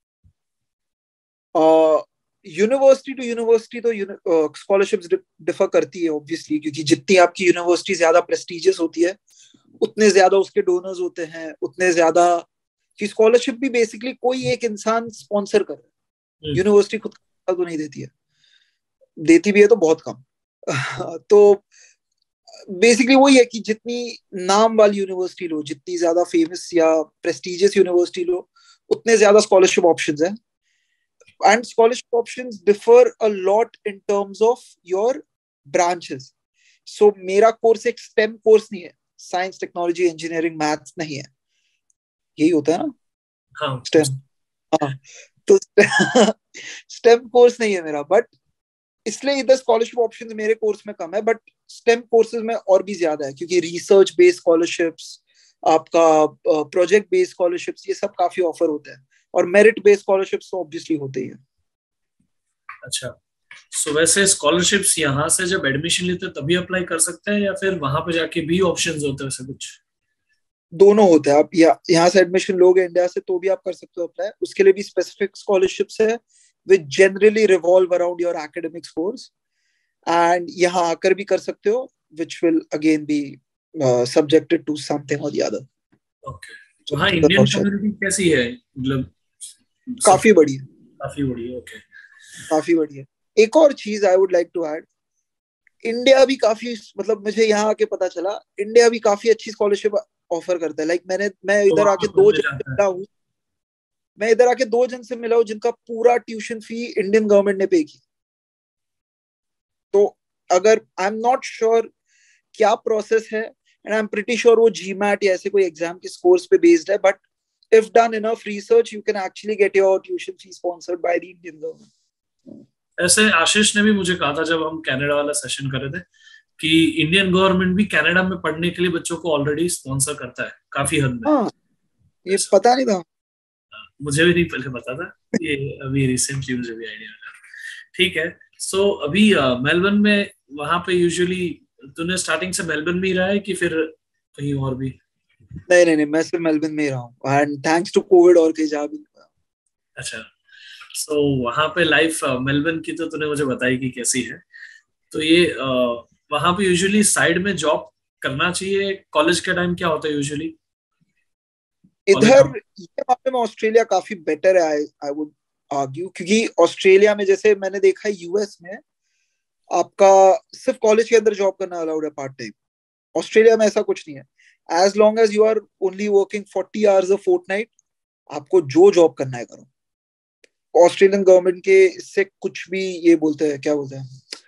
यूनिवर्सिटी टू यूनिवर्सिटी तो स्कॉलरशिप्स डिफर करती है ऑब्वियसली, क्योंकि जितनी आपकी यूनिवर्सिटी ज्यादा प्रेस्टिजियस होती है, उतने ज्यादा उसके डोनर्स होते हैं, उतने ज्यादा कि स्कॉलरशिप भी बेसिकली कोई एक इंसान स्पॉन्सर कर रहा है, यूनिवर्सिटी खुद तो नहीं देती है, देती भी है तो बहुत कम। तो बेसिकली वही है कि जितनी नाम वाली यूनिवर्सिटी लो, जितनी ज्यादा फेमस या प्रेस्टिजियस यूनिवर्सिटी लो, उतने ज्यादा स्कॉलरशिप ऑप्शंस हैं। And scholarship options differ a lot in terms of your branches. So मेरा कोर्स एक स्टेम कोर्स नहीं है, साइंस टेक्नोलॉजी इंजीनियरिंग मैथ्स नहीं है, यही होता है ना हाँ स्टेम। हाँ, तो स्टेम कोर्स नहीं है मेरा, बट इसलिए इधर स्कॉलरशिप ऑप्शन मेरे कोर्स में कम है, बट स्टेम कोर्सेज में और भी ज्यादा है, क्योंकि रिसर्च बेस्ड स्कॉलरशिप्स, आपका प्रोजेक्ट बेस्ड स्कॉलरशिप्स, ये सब काफी ऑफर होते हैं, और मेरिट बेस्ड स्कॉलरशिप्स तो ऑब्वियसली होते ही है। अच्छा, सो so, वैसे स्कॉलरशिप्स यहाँ से जब एडमिशन लेते हैं तभी अप्लाई कर सकते हैं या फिर वहां पे जाके भी ऑप्शंस होते हैं वैसे कुछ? दोनों होते हैं। आप यहाँ से एडमिशन लोगे इंडिया से तो भी आप कर सकते हो अप्लाई, उसके लिए भी स्पेसिफिक स्कॉलरशिप्स है which generally revolve around your academic scores, and यहाँ आकर भी कर सकते हो, which will again be subjected to something और द अदर। ओके, तो हाँ, इंडियन कम्युनिटी कैसी है, मतलब काफी बड़ी है, काफी बड़ी है। ओके, काफी बड़ी है। एक और चीज I would like to add, India भी काफी, मतलब मुझे यहाँ आके पता चला इंडिया भी काफी अच्छी स्कॉलरशिप ऑफर करता है। लाइक मैंने मैं तो इधर वहाँ आके पर दो मिल जन से जाता है। मिला हूँ मैं इधर आके दो जन से मिला हूँ जिनका पूरा ट्यूशन फी इंडियन गवर्नमेंट ने पे की। तो अगर आई एम नॉट श्योर क्या प्रोसेस है, and I am pretty sure वो जीमैट या ऐसे कोई एग्जाम के स्कोर्स पे बेस्ड है, but if done enough research you can actually get your tuition fee sponsored by the Indian government. ऐसे आशीष ने भी मुझे कहा था जब हम कनाडा वाला सेशन कर रहे थे कि इंडियन गवर्नमेंट भी कनाडा में पढ़ने के लिए बच्चों को ऑलरेडी स्पॉन्सर करता है काफी हद में। हाँ, ये पता नहीं था मुझे भी नहीं पहले पता था, ये अभी रिसेंटली मुझे भी आइडिया मिला। ठीक है, सो so, अभी मेलबर्न में वहां पे यूजुअली तूने स्टार्टिंग से मेलबर्न में ही रहा है कि फिर कहीं और भी? नहीं नहीं नहीं, मैं सिर्फ मेलबर्न में ही रहा हूँ, एंड थैंक्स टू कोविड और कहीं जा भी नहीं पाया। अच्छा, सो so, वहां पे लाइफ मेलबर्न की तो तूने मुझे बताई कि कैसी है। तो ये uh, वहां पे यूजुअली साइड में जॉब करना चाहिए कॉलेज के टाइम, क्या होता है यूजुअली इधर ये मामले में ऑस्ट्रेलिया काफी बेटर है, आई आई वुड आर्ग्यू, क्योंकि ऑस्ट्रेलिया में जैसे मैंने देखा है यूएस में आपका सिर्फ कॉलेज के अंदर जॉब करना अलाउड है पार्ट टाइम। ऑस्ट्रेलिया में ऐसा कुछ नहीं है, as long as you are only working forty hours a fortnight, आपको जो जॉब करना है करो। ऑस्ट्रेलियन गवर्नमेंट के इससे कुछ भी ये बोलते हैं, क्या बोलते हैं,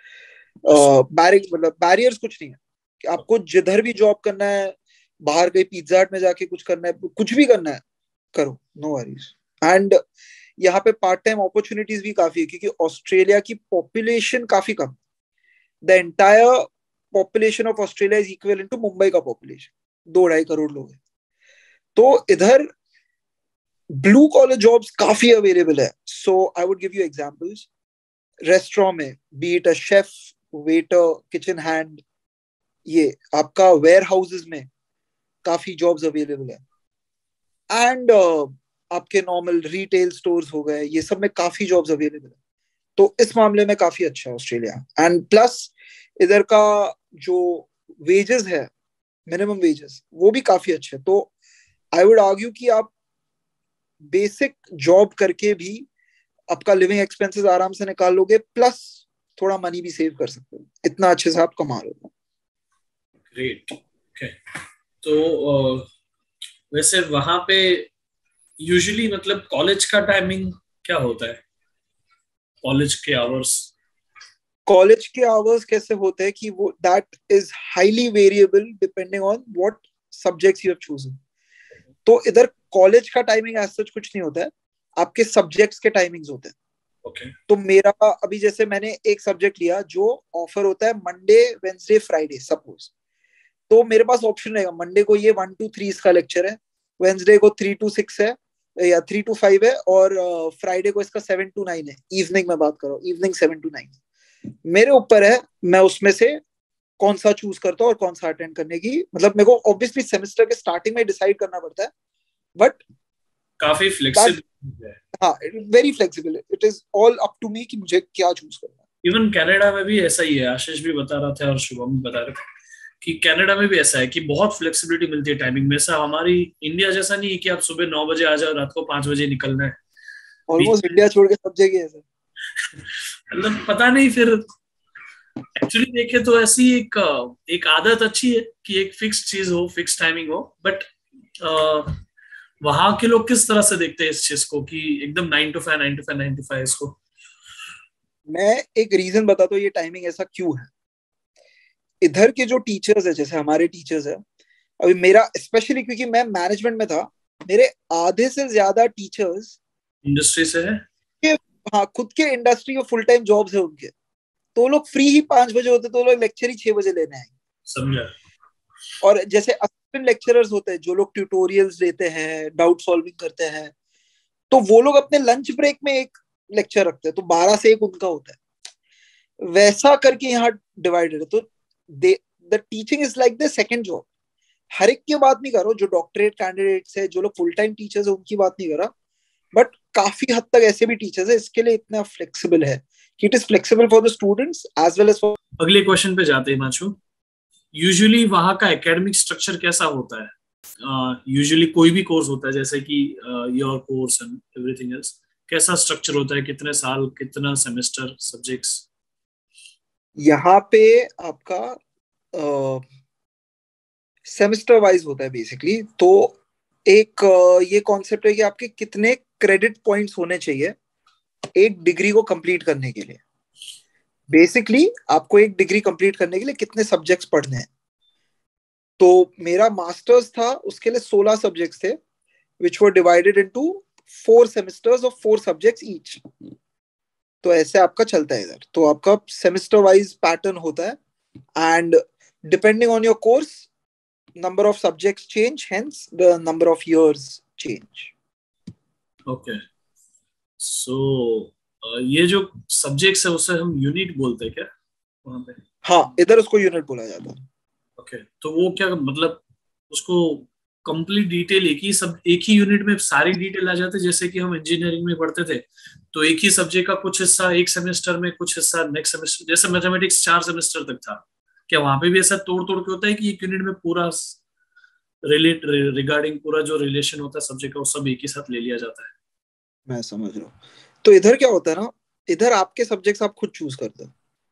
बैरियर मतलब बैरियर्स कुछ नहीं है कि आपको जिधर भी जॉब करना है, बाहर कहीं पिज्जा हट में जाके कुछ करना है, कुछ भी करना है करो, नो वरीज। एंड यहाँ पे पार्ट टाइम अपॉर्चुनिटीज भी काफी है, क्योंकि ऑस्ट्रेलिया की पॉपुलेशन काफी कम, the entire population of Australia is equal to Mumbai का पॉपुलेशन, दो ढाई करोड़ लोग हैं। तो इधर ब्लू कॉलर जॉब्स काफी अवेलेबल है। So I would give you examples, restaurant में be it a chef, waiter, kitchen hand, ये आपका वेयर हाउसेज में काफी जॉब्स अवेलेबल है, एंड uh, आपके नॉर्मल रिटेल स्टोर्स हो गए, ये सब में काफी जॉब्स अवेलेबल है। तो इस मामले में काफी अच्छा है ऑस्ट्रेलिया, एंड प्लस इधर का जो वेजेस है, मिनिमम वेजेस, वो भी काफी अच्छे। तो आई वुड आर्ग्यू कि आप बेसिक जॉब करके भी आपका लिविंग एक्सपेंसेस आराम से निकाल लोगे, प्लस थोड़ा मनी भी सेव कर सकते हो, इतना अच्छे से आप कमा लोगे। Great, okay. तो uh, वैसे वहां पे यूजुअली मतलब कॉलेज का टाइमिंग क्या होता है, कॉलेज के आवर्स? कॉलेज के आवर्स कैसे होते हैं कि वो that is highly variable depending on what subjects you have chosen. तो इधर कॉलेज का टाइमिंग एज सच कुछ नहीं होता है, आपके सब्जेक्ट्स के टाइमिंग्स होते हैं। okay. तो मेरा अभी जैसे मैंने एक सब्जेक्ट लिया जो ऑफर होता है मंडे वेंसडे फ्राइडे सपोज, तो मेरे पास ऑप्शन रहेगा, मंडे को ये वन टू थ्री इसका लेक्चर है, वेंसडे को थ्री टू सिक्स है या थ्री टू फाइव है, और फ्राइडे uh, को इसका सेवन टू नाइन है। इवनिंग में बात करो, इवनिंग सेवन टू नाइन मेरे ऊपर है, मैं उसमें से कौन सा चूज करता हूँ और कौन सा अटेंड करने की, मतलब मेरे को ऑब्वियसली सेमेस्टर के स्टार्टिंग में डिसाइड करना पड़ता है, बट काफी फ्लेक्सिबल है। हाँ, very flexible, it is all up to me कि मुझे क्या चूज करना है। इवन कनाडा में भी ऐसा ही है, आशीष भी बता रहा था और शुभम भी बता रहे थे कि कनाडा में भी ऐसा है कि बहुत फ्लेक्सिबिलिटी मिलती है टाइमिंग में। ऐसा हमारी इंडिया जैसा नहीं है कि आप सुबह नौ बजे आ जाओ, रात को पांच बजे निकलना है। बीच ऑलमोस्ट में इंडिया छोड़ के सब जगह ऐसा। मतलब पता नहीं, फिर एक्चुअली देखे तो ऐसी एक एक आदत अच्छी है कि एक फिक्स चीज हो, फिक्स टाइमिंग हो, बट वहां के लोग किस तरह से देखते हैं इस चीज को कि एकदम nine to five nine to five nine to five इसको? मैं एक रीजन बताता हूँ ये टाइमिंग ऐसा क्यों है। इधर के जो टीचर्स है, जैसे हमारे टीचर्स है, अभी मेरा स्पेशली क्योंकि मैं मैनेजमेंट में था, मेरे आधे से ज्यादा टीचर्स इंडस्ट्री से है। के, हाँ, खुद के इंडस्ट्री में फुल टाइम जॉब्स है उनके। तो वो लोग फ्री ही पांच बजे होते, तो वो लोग लेक्चर ही छह बजे लेने आएंगे। समझा। और जैसे असिस्टेंट लेक्चरर्स होते हैं जो लोग ट्यूटोरियल्स देते हैं, डाउट सॉल्विंग करते हैं, तो वो लोग अपने लंच ब्रेक में एक लेक्चर रखते हैं, तो बारह से एक उनका होता है। वैसा करके यहाँ डिवाइडेड है। तो they the teaching is like the second job. हर एक की बात नहीं कर रहा हूँ, जो डॉक्टरेट कैंडिडेट्स है, जो लोग फुल टाइम टीचर्स है, उनकी बात नहीं कर रहा, बट काफी हद तक ऐसे भी टीचर्स है, इसके लिए इतना फ्लेक्सिबल है कि it is flexible for the students as well as for. अगले क्वेश्चन पे जाते हैं हिमांशु। यूजुअली वहाँ का एकेडमिक स्ट्रक्चर कैसा होता है? यूजुअली uh, कोई भी कोर्स होता है जैसे कि your course and everything else, कैसा स्ट्रक्चर होता है? कितने साल, कितना सेमेस्टर, सब्जेक्ट्स? यहाँ पे आपका सेमेस्टर वाइज होता है बेसिकली। तो एक uh, ये कॉन्सेप्ट है कि आपके कितने क्रेडिट पॉइंट्स होने चाहिए एक डिग्री को कंप्लीट करने के लिए। बेसिकली आपको एक डिग्री कंप्लीट करने के लिए कितने सब्जेक्ट्स पढ़ने हैं। तो मेरा मास्टर्स था, उसके लिए सोलह सब्जेक्ट्स थे, which were divided into four semesters of four subjects each. तो ऐसे आपका चलता है इधर। तो आपका सेमेस्टर वाइज पैटर्न होता है, and depending on your course number of subjects change, hence the number of years change. Okay, so ये जो सब्जेक्ट्स है उसे हम यूनिट बोलते हैं क्या वहां पे? हाँ, इधर उसको यूनिट बोला जाता है। ओके, तो वो क्या मतलब उसको कंप्लीट डिटेल एक ही सब एक ही यूनिट में सारी डिटेल आ जाते, जैसे कि हम इंजीनियरिंग में पढ़ते थे तो एक ही सब्जेक्ट का कुछ हिस्सा एक सेमेस्टर में, कुछ हिस्सा नेक्स्ट सेमेस्टर, जैसे मैथमेटिक्स चार सेमेस्टर तक था, क्या वहां पे भी ऐसा तोड़ तोड़ के होता है कि एक यूनिट में पूरा रिलेट रिगार्डिंग पूरा जो रिलेशन होता है सब्जेक्ट का वो सब एक ही साथ ले लिया जाता है? मैं समझ रहा हूँ। तो इधर क्या होता है ना, इधर आपके सब्जेक्ट्स आप खुद चूज करते हो।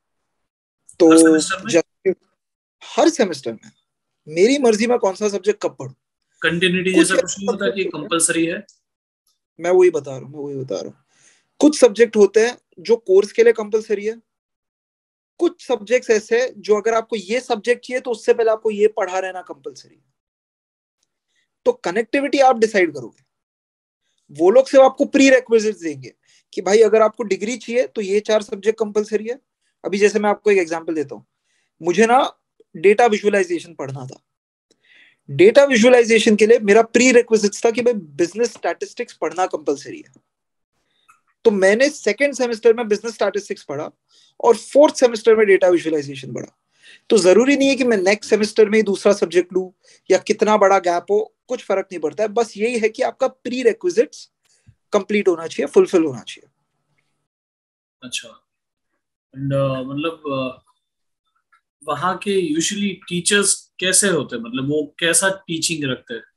तो हर सेमेस्टर में? जब हर सेमेस्टर में मेरी मर्जी में कौन सा सब्जेक्ट कब पढ़ूं। कंटिन्यूटी कुछ जैसा कुछ नहीं होता कि सब्जेक्ट होते हैं, कंपलसरी है? मैं वही बता रहा हूँ मैं वही बता रहा हूँ कुछ सब्जेक्ट होते हैं जो कोर्स के लिए कंपलसरी है। कुछ सब्जेक्ट्स ऐसे हैं जो अगर आपको ये सब्जेक्ट चाहिए तो उससे पहले आपको ये पढ़ा रहना कंपलसरी है। तो कनेक्टिविटी आप डिसाइड करोगे। वो लोग सिर्फ आपको प्री रेक्विजिट देंगे कि भाई अगर आपको डिग्री चाहिए तो ये चार सब्जेक्ट कंपलसरी है। अभी जैसे मैं आपको एक एग्जांपल देता हूँ, मुझे ना डेटा विजुअलाइजेशन पढ़ना था। डेटा विजुअलाइजेशन के लिए मेरा प्री रेक्विजिट था कि भाई बिजनेस स्टैटिस्टिक्स पढ़ना कंपलसरी है। तो मैंने सेकेंड सेमेस्टर में बिजनेस स्टैटिस्टिक्स पढ़ा और फोर्थ सेमेस्टर में डेटा विजुअलाइजेशन पढ़ा। तो जरूरी नहीं है कि मैं नेक्स्ट सेमेस्टर में ही दूसरा सब्जेक्ट लूं या कितना बड़ा गैप हो, कुछ फर्क नहीं पड़ता है। बस यही है कि आपका प्री रेक्विजिट्स कंप्लीट होना चाहिए, फुलफिल होना चाहिए। अच्छा, एंड मतलब uh, वहाँ के यूजुअली टीचर्स कैसे होते हैं, मतलब वो कैसा टीचिंग रखते हैं?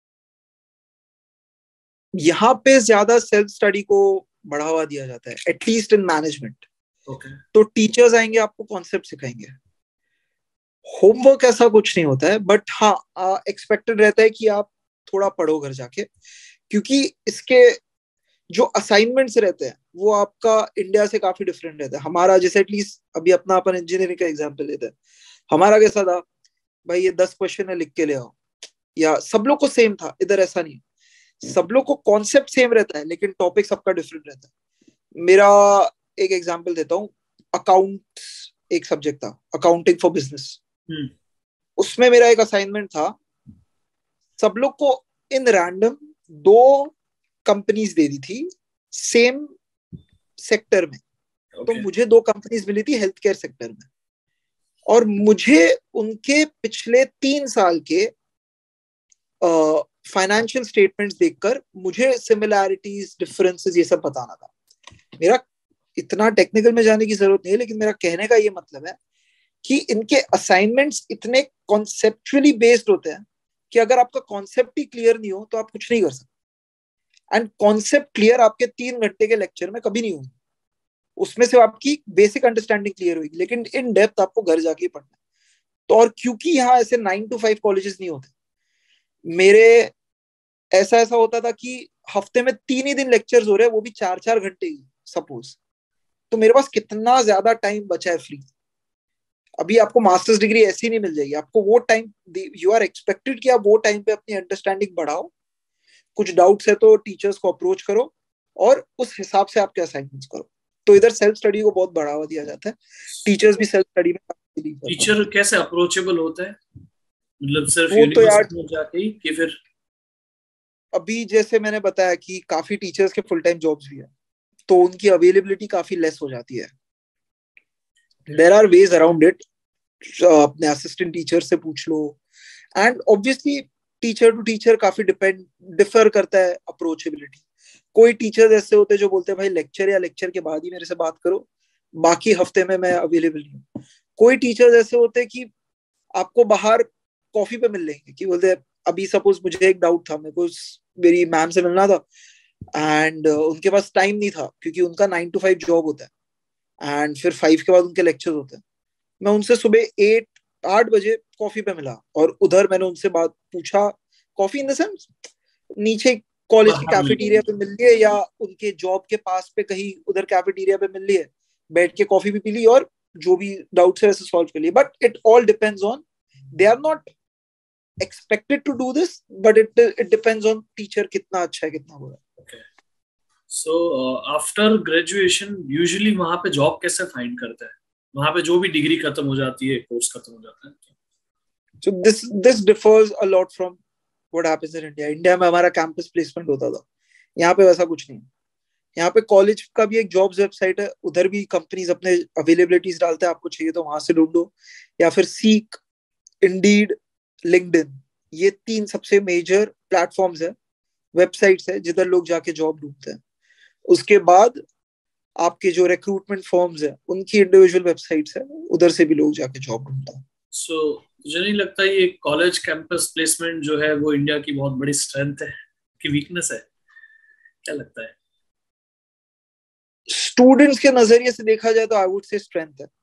यहाँ पे ज्यादा सेल्फ स्टडी को बढ़ावा दिया जाता है, एटलीस्ट इन मैनेजमेंट। ओके। तो टीचर्स आएंगे, आपको कॉन्सेप्ट सिखाएंगे। होमवर्क ऐसा कुछ नहीं होता है, बट हाँ एक्सपेक्टेड रहता है कि आप थोड़ा पढ़ो घर जाके, क्योंकि इसके जो असाइनमेंट्स रहते हैं वो आपका इंडिया से काफी डिफरेंट रहता है। हमारा जैसे एटलीस्ट अभी अपना अपन इंजीनियरिंग का एग्जाम्पल लेते हैं, हमारा कैसा था, भाई ये दस क्वेश्चन है लिख के ले आओ, या सब लोग को सेम था। इधर ऐसा नहीं, सब लोग को कॉन्सेप्ट सेम रहता है लेकिन टॉपिक सबका डिफरेंट रहता है। मेरा एक एग्जाम्पल देता हूँ, अकाउंट एक सब्जेक्ट था, अकाउंटिंग फॉर बिजनेस। उसमें मेरा एक असाइनमेंट था, सब लोग को इन रैंडम दो कंपनीज दे दी थी सेम सेक्टर में। okay. तो मुझे दो कंपनीज मिली थी हेल्थ केयर सेक्टर में, और मुझे उनके पिछले तीन साल के फाइनेंशियल स्टेटमेंट्स देखकर मुझे सिमिलैरिटीज, डिफरेंसेस ये सब बताना था। मेरा इतना टेक्निकल में जाने की जरूरत नहीं है, लेकिन मेरा कहने का ये मतलब है कि इनके असाइनमेंट्स इतने कॉन्सेप्चुअली बेस्ड होते हैं कि अगर आपका कॉन्सेप्ट ही क्लियर नहीं हो तो आप कुछ नहीं कर सकते। एंड कॉन्सेप्ट क्लियर आपके तीन घंटे के लेक्चर में कभी नहीं होगी, उसमें से आपकी बेसिक अंडरस्टैंडिंग क्लियर होगी, लेकिन इन डेप्थ आपको घर जाके पढ़ना है। तो और क्योंकि यहाँ ऐसे नाइन टू फाइव कॉलेजेस नहीं होते, मेरे ऐसा ऐसा होता था कि हफ्ते में तीन ही दिन लेक्चर्स हो रहे हैं, वो भी चार चार घंटे ही सपोज, तो मेरे पास कितना ज्यादा टाइम बचा है फ्री। अभी आपको मास्टर्स डिग्री ऐसी नहीं मिल जाएगी, आपको वो टाइम, यू आर एक्सपेक्टेड कि आप वो टाइम पे अपनी अंडरस्टैंडिंग बढ़ाओ, कुछ डाउट्स है तो टीचर्स को अप्रोच करो और उस हिसाब से आपके असाइनमेंट्स करो। तो इधर सेल्फ स्टडी को बहुत बढ़ावा दिया जाता है, टीचर्स भी सेल्फ स्टडी में बिलीव करते हैं। टीचर कैसे अप्रोचेबल होता है, मतलब सिर्फ वो तो यार यूनिवर्सिटी में जाके ही कि फिर? अभी जैसे मैंने बताया कि काफी टीचर्स के फुल टाइम जॉब्स भी है, तो उनकी अवेलेबिलिटी काफी लेस हो जाती है। There are ways around it, अपने असिस्टेंट टीचर से पूछ लो, and obviously teacher to teacher काफी डिपेंड डिफर करता है अप्रोचेबिलिटी। कोई टीचर ऐसे होते हैं जो बोलते हैं भाई लेक्चर या लेक्चर के बाद ही मेरे से बात करो, बाकी हफ्ते में मैं अवेलेबल नहीं हूँ। कोई टीचर ऐसे होते हैं कि आपको बाहर कॉफी पे मिल लेंगे, कि बोलते हैं अभी सपोज मुझे एक डाउट था, मेरे को मेरी मैम से मिलना था एंड uh, उनके पास टाइम नहीं था क्योंकि उनका नाइन टू फाइव जॉब होता है एंड फिर फाइव के बाद उनके लेक्चर होते हैं। मैं उनसे सुबह एट आठ बजे कॉफी पे मिला और उधर मैंने उनसे बात पूछा, कॉफी इन द सेंस नीचे कॉलेज की बाहर कैफेटेरिया पे मिल लिए या उनके जॉब के पास पे कहीं उधर कैफेटेरिया पे मिल लिए, बैठ के कॉफी भी पी ली और जो भी डाउट्स है वैसे सॉल्व कर लिए। But it all depends on, they are not expected to do this, but it it depends on teacher कितना अच्छा है कितना बुरा है। okay. So uh, after graduation usually वहां पे जॉब कैसे फाइंड करते हैं, वहां पे जो भी डिग्री खत्म हो जाती है, कोर्स खत्म हो जाता है? So this this differs a lot from what happens in India. India में हमारा कैंपस प्लेसमेंट होता था, यहाँ पे वैसा कुछ नहीं। यहाँ पे कॉलेज का भी एक जॉब्स वेबसाइट है, उधर भी कंपनीज अपने अवेलेबिलिटीज डालते हैं, आपको चाहिए तो वहां से ढूंढो, या फिर सीक, इंडीड, लिंक्डइन, ये तीन सबसे मेजर प्लेटफॉर्म्स है, वेबसाइट्स है जिधर लोग जाके जॉब ढूंढते हैं। उसके बाद आपके जो रिक्रूटमेंट फर्म्स है उनकी इंडिविजुअल वेबसाइट्स है, उधर से भी लोग जाके जॉब ढूंढते हैं। सो so, मुझे नहीं लगता ये कॉलेज कैंपस प्लेसमेंट जो है वो इंडिया की बहुत बड़ी स्ट्रेंथ है कि वीकनेस है, क्या लगता है? स्टूडेंट्स के नजरिए से देखा जाए तो आई वुड से स्ट्रेंथ है,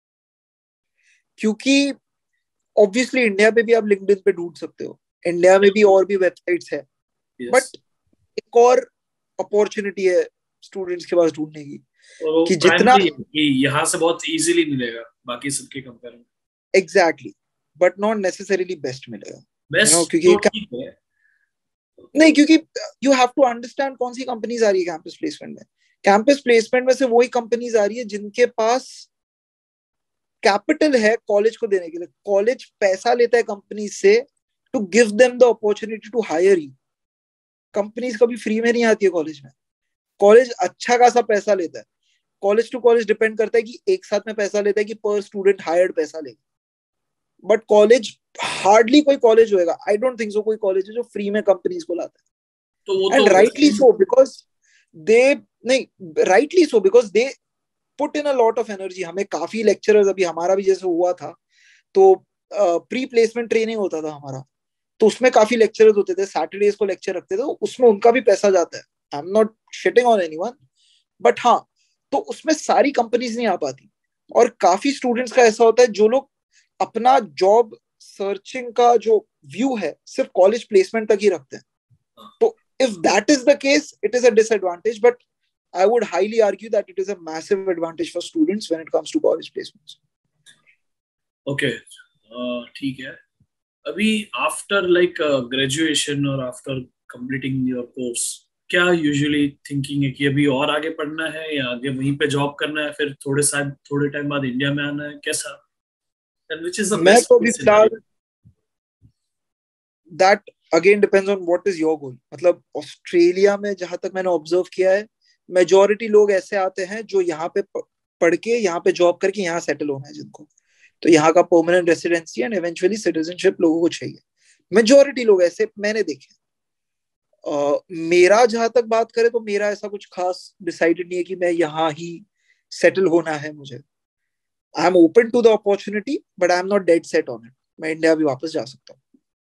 क्योंकि ऑब्वियसली इंडिया में भी आप लिंक्डइन पे ढूंढ सकते हो, इंडिया में भी और भी वेबसाइट्स है, बट yes. एक और अपॉर्चुनिटी है स्टूडेंट्स के पास ढूंढने की, और वो कि जितना कि यहाँ से बहुत इजीली मिलेगा बाकी सबके कंपेयर में। Exactly, but not necessarily best मिलेगा, बेस्ट you know, क्योंकि तो ठीक है, नहीं, क्योंकि यू हैव टू अंडरस्टैंड कौन सी कंपनीज आ रही है कैंपस प्लेसमेंट में। कैंपस प्लेसमेंट में से वही कंपनीज आ रही है जिनके पास कैपिटल है कॉलेज को देने के लिए। कॉलेज पैसा लेता है कंपनी से to give them the opportunity to hire you. Companies कभी फ्री में नहीं आती है कॉलेज में, कॉलेज अच्छा खासा पैसा लेता है। कॉलेज टू कॉलेज डिपेंड करता है कि एक साथ में पैसा लेता है कि पर स्टूडेंट हायर्ड पैसा लेगा, बट कॉलेज हार्डली कोई कॉलेज होएगा, आई डोंट थिंक सो कोई कॉलेज है जो फ्री में कंपनीज को लाता है। तो वो एंड तो राइटली सो, बिकॉज दे नहीं rightly so because they put in a lot of energy. हमें काफी लेक्चरर्स, अभी हमारा भी जैसे हुआ था तो प्री प्लेसमेंट ट्रेनिंग होता था हमारा, तो उसमें काफी लेक्चरर्स होते थे, सैटरडेज को लेक्चर रखते थे, उसमें उनका भी पैसा जाता है। I am not shitting on anyone, but हाँ, तो उसमें सारी कंपनीज नहीं आ पाती, और काफी स्टूडेंट्स का ऐसा होता है जो लोग अपना जॉब सर्चिंग का जो व्यू है सिर्फ कॉलेज प्लेसमेंट तक ही रखते हैं। तो if that is the case, it is a disadvantage, but I would highly argue that it is a massive advantage for students when it comes to college placements. Okay, ठीक है। अभी after like graduation और after completing your course, क्या usually thinking है कि अभी और आगे पढ़ना है या आगे वहीं पे जॉब करना है, फिर थोड़े साल थोड़े टाइम बाद इंडिया में आना है, कैसा? एंड व्हिच इज द मैं बेस्ट तो अभी फिलहाल, scenario? that again depends on what is your goal. मतलब ऑस्ट्रेलिया में जहां तक मैंने ऑब्जर्व किया है, मेजोरिटी लोग ऐसे आते हैं जो यहाँ पे पढ़ के यहाँ पे जॉब करके यहाँ सेटल होना है जिनको, तो यहाँ का permanent residency and eventually citizenship लोगों को चाहिए। मेजोरिटी लोग ऐसे मैंने देखे। uh, मेरा जहां तक बात करें तो मेरा ऐसा कुछ खास डिसाइडेड नहीं है कि मैं यहाँ ही सेटल होना है मुझे। I am open to the opportunity but I am not dead set on it. मैं इंडिया भी वापस जा सकता हूँ.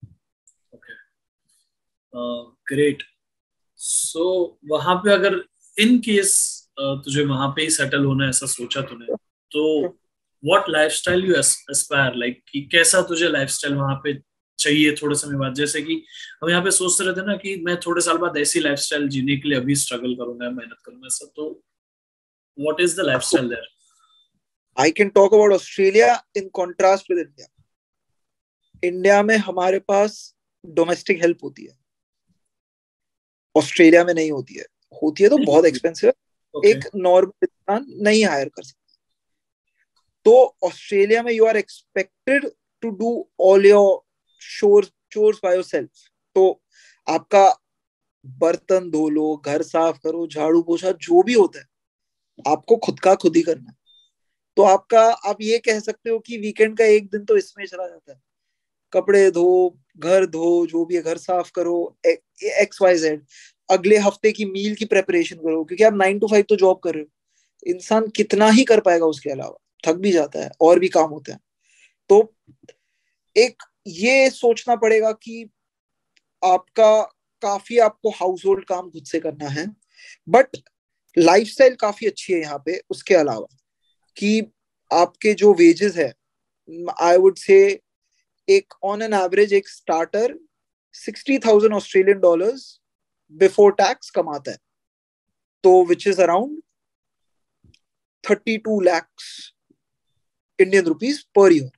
ग्रेट. सो वहां पे अगर इन केस तुझे वहां पे ही सेटल होना ऐसा सोचा तूने, तो what lifestyle you aspire like, कि कैसा तुझे लाइफस्टाइल वहां पे चाहिए थोड़े समय बाद? जैसे कि हम यहाँ पे सोचते रहते हैं ना कि मैं थोड़े साल बाद ऐसी लाइफस्टाइल जीने के लिए अभी स्ट्रगल करूंगा, मेहनत करूंगा सब, तो what is the lifestyle there? I can talk about Australia in contrast with India. India में हमारे पास डोमेस्टिक हेल्प होती है, ऑस्ट्रेलिया में नहीं होती है. होती है तो बहुत एक्सपेंसिव है. okay. एक नॉर्मल इंसान नहीं हायर कर सकता. तो ऑस्ट्रेलिया में you are expected to do all your chores chores by yourself. तो आपका बर्तन धो लो, घर साफ करो, झाड़ू पोछा, जो भी होता है आपको खुद का खुद ही करना है. तो आपका आप ये कह सकते हो कि वीकेंड का एक दिन तो इसमें चला जाता है. कपड़े धो, घर धो, जो भी है, घर साफ करो, एक्स वाई जेड. अगले हफ्ते की मील की प्रेपरेशन करो, क्योंकि आप नाइन टू फाइव तो जॉब कर रहे हो. इंसान कितना ही कर पाएगा उसके अलावा, थक भी जाता है और भी काम होते हैं. तो एक ये सोचना पड़ेगा कि आपका काफी आपको हाउस होल्ड काम खुद से करना है. बट लाइफस्टाइल काफी अच्छी है यहाँ पे. उसके अलावा कि आपके जो वेजेस है, आई वुड से एक ऑन एन एवरेज एक starter sixty thousand Australian dollars before tax कमाता है. तो which is around thirty two lakhs Indian rupees per year.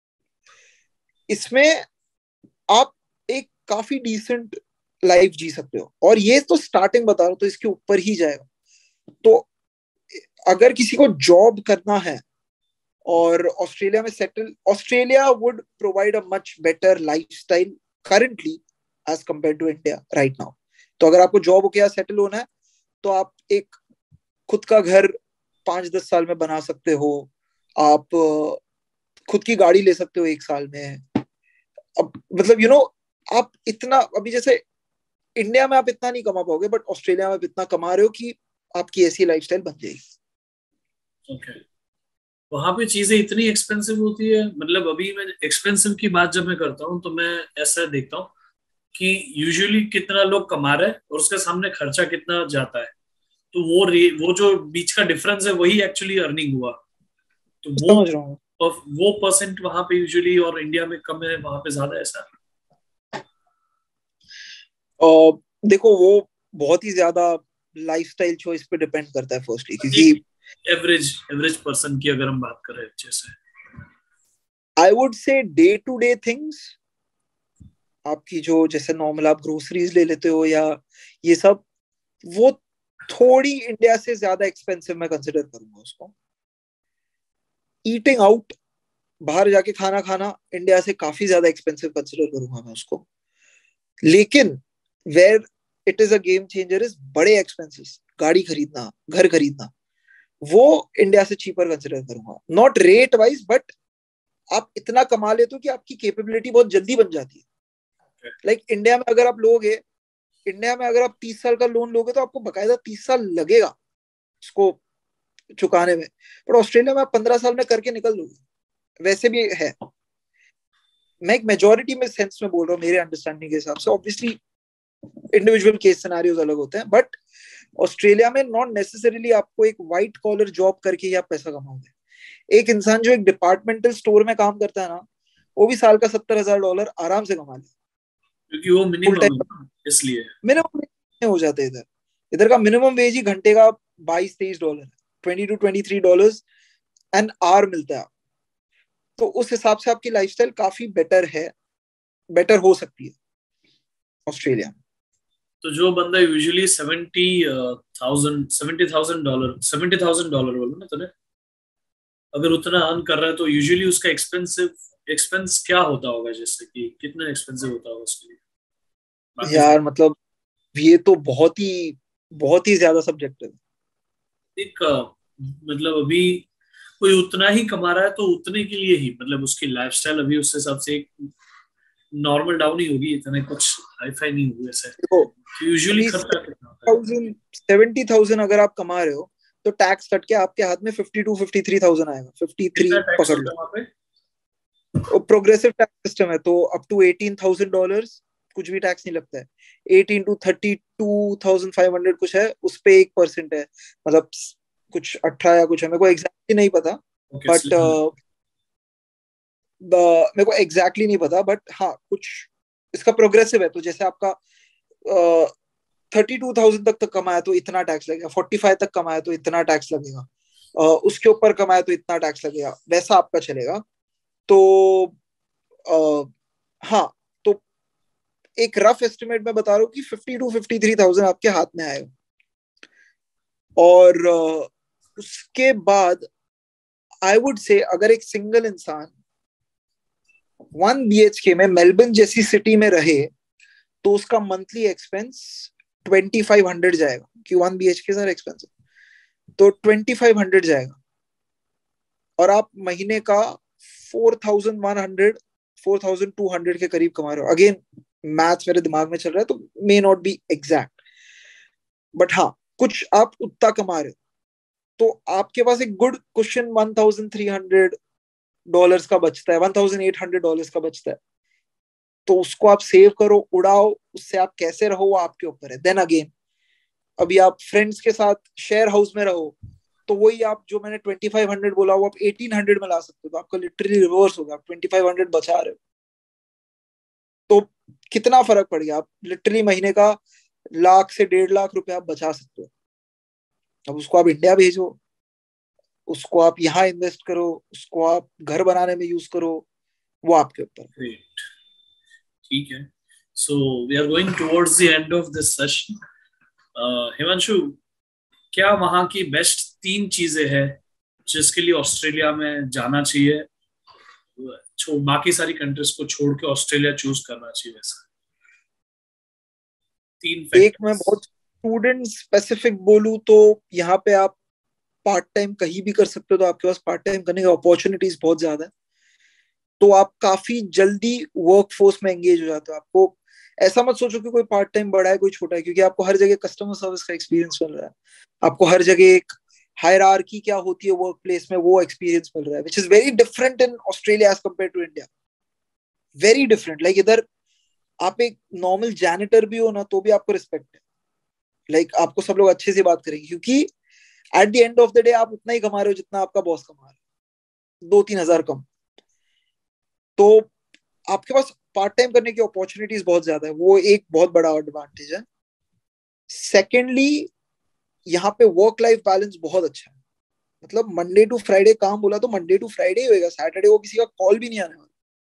इसमें आप एक काफी डिसेंट लाइफ जी सकते हो. और ये तो स्टार्टिंग बता रहा हूं, तो इसके ऊपर ही जाएगा. तो अगर किसी को जॉब करना है और ऑस्ट्रेलिया में settle, Australia would provide a much better lifestyle currently as compared to India right now. तो अगर आपको जॉब के यहाँ सेटल होना है तो आप एक खुद का घर पांच दस साल में बना सकते हो. आप खुद की गाड़ी ले सकते हो एक साल में. अब मतलब यू you नो know, आप इतना अभी जैसे इंडिया में आप इतना नहीं कमा पाओगे, बट ऑस्ट्रेलिया में आप इतना कमा रहे हो कि आपकी ऐसी लाइफस्टाइल बन जाएगी. Okay okay. वहां पे चीजें इतनी एक्सपेंसिव होती है? मतलब अभी मैं एक्सपेंसिव की बात जब मैं करता हूँ तो मैं ऐसा देखता हूँ कि यूजुअली कितना लोग कमा रहे हैं और उसके सामने खर्चा कितना जाता है. तो वो वो जो बीच का डिफरेंस है वही एक्चुअली अर्निंग हुआ. तो वो समझ रहा हूँ. वो परसेंट वहां पे यूजुअली और इंडिया में कम है, वहां पे ज्यादा. ऐसा और देखो वो बहुत ही ज्यादा लाइफस्टाइल चॉइस पे डिपेंड करता है फर्स्टली, क्योंकि एवरेज एवरेज पर्सन की अगर हम बात करें, जैसे I would say day to day things, आपकी जो जैसे नॉर्मल आप ग्रोसरीज ले लेते हो या ये सब, वो थोड़ी इंडिया से ज्यादा एक्सपेंसिव मैं कंसिडर करूंगा उसको. ईटिंग आउट, बाहर जाके खाना खाना, इंडिया से काफी ज्यादा एक्सपेंसिव कंसिडर करूंगा मैं उसको. लेकिन where it is a game changer is बड़े एक्सपेंसेस. गाड़ी खरीदना, घर खरीदना, वो इंडिया से चीपर कंसिडर करूंगा. नॉट रेट वाइज, बट आप इतना कमा लेते हो कि आपकी कैपेबिलिटी बहुत जल्दी बन जाती है. लाइक like, इंडिया में अगर आप लोगे इंडिया में अगर आप तीस साल का लोन लोगे तो आपको बकायदा तीस साल लगेगा इसको चुकाने में. बट ऑस्ट्रेलिया में आप पंद्रह साल में करके निकल दोगे. वैसे भी है, मैं एक मेजोरिटी में सेंस में बोल रहा हूँ मेरे अंडरस्टैंडिंग के हिसाब से. ऑब्वियसली इंडिविजुअल केस सिनेरियोज अलग होते हैं, बट ऑस्ट्रेलिया में नॉट नेसेसरीली आपको एक व्हाइट कॉलर जॉब करके ही आप पैसा कमाओगे. एक इंसान जो एक डिपार्टमेंटल स्टोर में काम करता है ना, वो भी साल का सत्तर हजार डॉलर आराम से कमा ले, क्योंकि वो मिनिमम इसलिए मिनिमम हो जाते हैं. इधर इधर का मिनिमम वेज ही घंटे का बाईस तेईस डॉलर है. Twenty two twenty three dollar an hour मिलता है. तो उस हिसाब से आपकी लाइफस्टाइल काफी बेटर है, बेटर हो सकती है ऑस्ट्रेलिया में. तो जो बंदा usually seventy thousand seventy thousand dollar seventy thousand dollar बोलो ना तूने, अगर उतना अर्न कर रहा है तो यूजुअली उसका एक्सपेंसिव एक्सपेंस क्या होता होगा? जैसे कि कितना एक्सपेंसिव होता होगा उसके लिए? यार मतलब ये तो बहुत ही बहुत ही ज्यादा सब्जेक्टिव है. एक मतलब अभी कोई उतना ही कमा रहा है तो उतने के लिए ही, मतलब उसकी लाइफस्टाइल अभी उस हिसाब से एक नॉर्मल डाउन ही होगी, इतने कुछ हाई फाई नहीं होगी ऐसे. यूजुअली खर्चा कितना होता है? सेवेंटी थाउजेंड अगर आप कमा रहे हो तो टैक्स कट के आपके हाथ में fifty two fifty three thousand आएगा, फिफ्टी थ्री पकड़ लो। प्रोग्रेसिव टैक्स सिस्टम है, तो up to eighteen thousand dollars कुछ भी टैक्स नहीं लगता है। Eighteen to thirty two thousand five hundred कुछ है, उस पे एक परसेंट है, मतलब कुछ अठारह या कुछ है, मेरे को एग्जैक्टली नहीं पता, बट मेरे को एग्जैक्टली नहीं पता, बट हाँ कुछ इसका प्रोग्रेसिव है। तो जैसे आपका थर्टी टू थाउजेंड तक तक कमाया तो इतना टैक्स लगेगा, फोर्टी फाइव तक कमाया तो इतना टैक्स लगेगा, uh, उसके ऊपर कमाया तो इतना टैक्स लगेगा, वैसा आपका चलेगा। तो uh, हाँ, तो एक रफ एस्टिमेट मैं बता रहा हूँ कि fifty two fifty three thousand आपके हाथ में आएगा। और uh, उसके बाद आई वुड से अगर एक सिंगल इंसान वन बी एच के में मेलबर्न जैसी सिटी में रहे तो उसका monthly expense twenty five hundred जाएगा, कि वन बी एच के सर एक्सपेंसिव, तो ट्वेंटी फाइव हंड्रेड जाएगा। और आप महीने का four thousand one hundred four thousand two hundred के करीब कमा रहे हो। अगेन मैथ्स मेरे दिमाग में चल रहा है तो may not be exact, but हाँ कुछ आप उतना कमा रहे हो, तो आपके पास एक good question one thousand three hundred dollars का बचता है, one thousand eight hundred dollars का बचता है। तो उसको आप सेव करो, उड़ाओ, उससे आप कैसे रहो वो आपके ऊपर है। देन अगेन अभी आप फ्रेंड्स के साथ शेयर हाउस में रहो तो वही आप जो मैंने ट्वेंटी फाइव हंड्रेड बोला वो आप एटीन हंड्रेड में ला सकते हो, तो आपका लिटरली रिवर्स होगा, आप ट्वेंटी फाइव हंड्रेड बचा रहे हो। तो कितना फर्क पड़ गया, आप लिटरली महीने का लाख से डेढ़ लाख रुपए आप बचा सकते हो। अब उसको आप इंडिया भेजो, उसको आप यहाँ इन्वेस्ट करो, उसको आप घर बनाने में यूज करो, वो आपके ऊपर। ठीक है, so we are going towards the end of this session. Himanshu, क्या वहां की बेस्ट तीन चीजें हैं जिसके लिए ऑस्ट्रेलिया में जाना चाहिए, बाकी सारी कंट्रीज को छोड़ के ऑस्ट्रेलिया चूज करना चाहिए? वैसा तीन एक मैं बहुत स्टूडेंट स्पेसिफिक बोलूं तो यहाँ पे आप पार्ट टाइम कहीं भी कर सकते हो, तो आपके पास पार्ट टाइम करने की अपॉर्चुनिटीज बहुत ज्यादा है, तो आप काफी जल्दी वर्क फोर्स में एंगेज हो जाते हो। आपको ऐसा मत सोचो कि कोई पार्ट टाइम बड़ा है कोई छोटा है, क्योंकि आपको हर जगह कस्टमर सर्विस का एक्सपीरियंस मिल रहा है, आपको हर जगह एक हायरार्की क्या होती है वर्क प्लेस में वो एक्सपीरियंस मिल रहा है, which is very different in Australia as compare to India, very different. Like इधर आप एक नॉर्मल जैनिटर भी हो ना तो भी आपको रिस्पेक्ट है, लाइक like, आपको सब लोग अच्छे से बात करेंगे, क्योंकि at the end of the day आप उतना ही कमा रहे हो जितना आपका बॉस कमा रहा है, दो तीन हजार कम। तो आपके पास पार्ट टाइम करने की अपॉर्चुनिटीज बहुत ज्यादा है, वो एक बहुत बड़ा एडवांटेज है। सेकेंडली यहाँ पे वर्क लाइफ बैलेंस बहुत अच्छा है, मतलब मंडे टू फ्राइडे काम बोला तो मंडे टू फ्राइडे ही होगा, सैटरडे को किसी का कॉल भी नहीं आने वाला।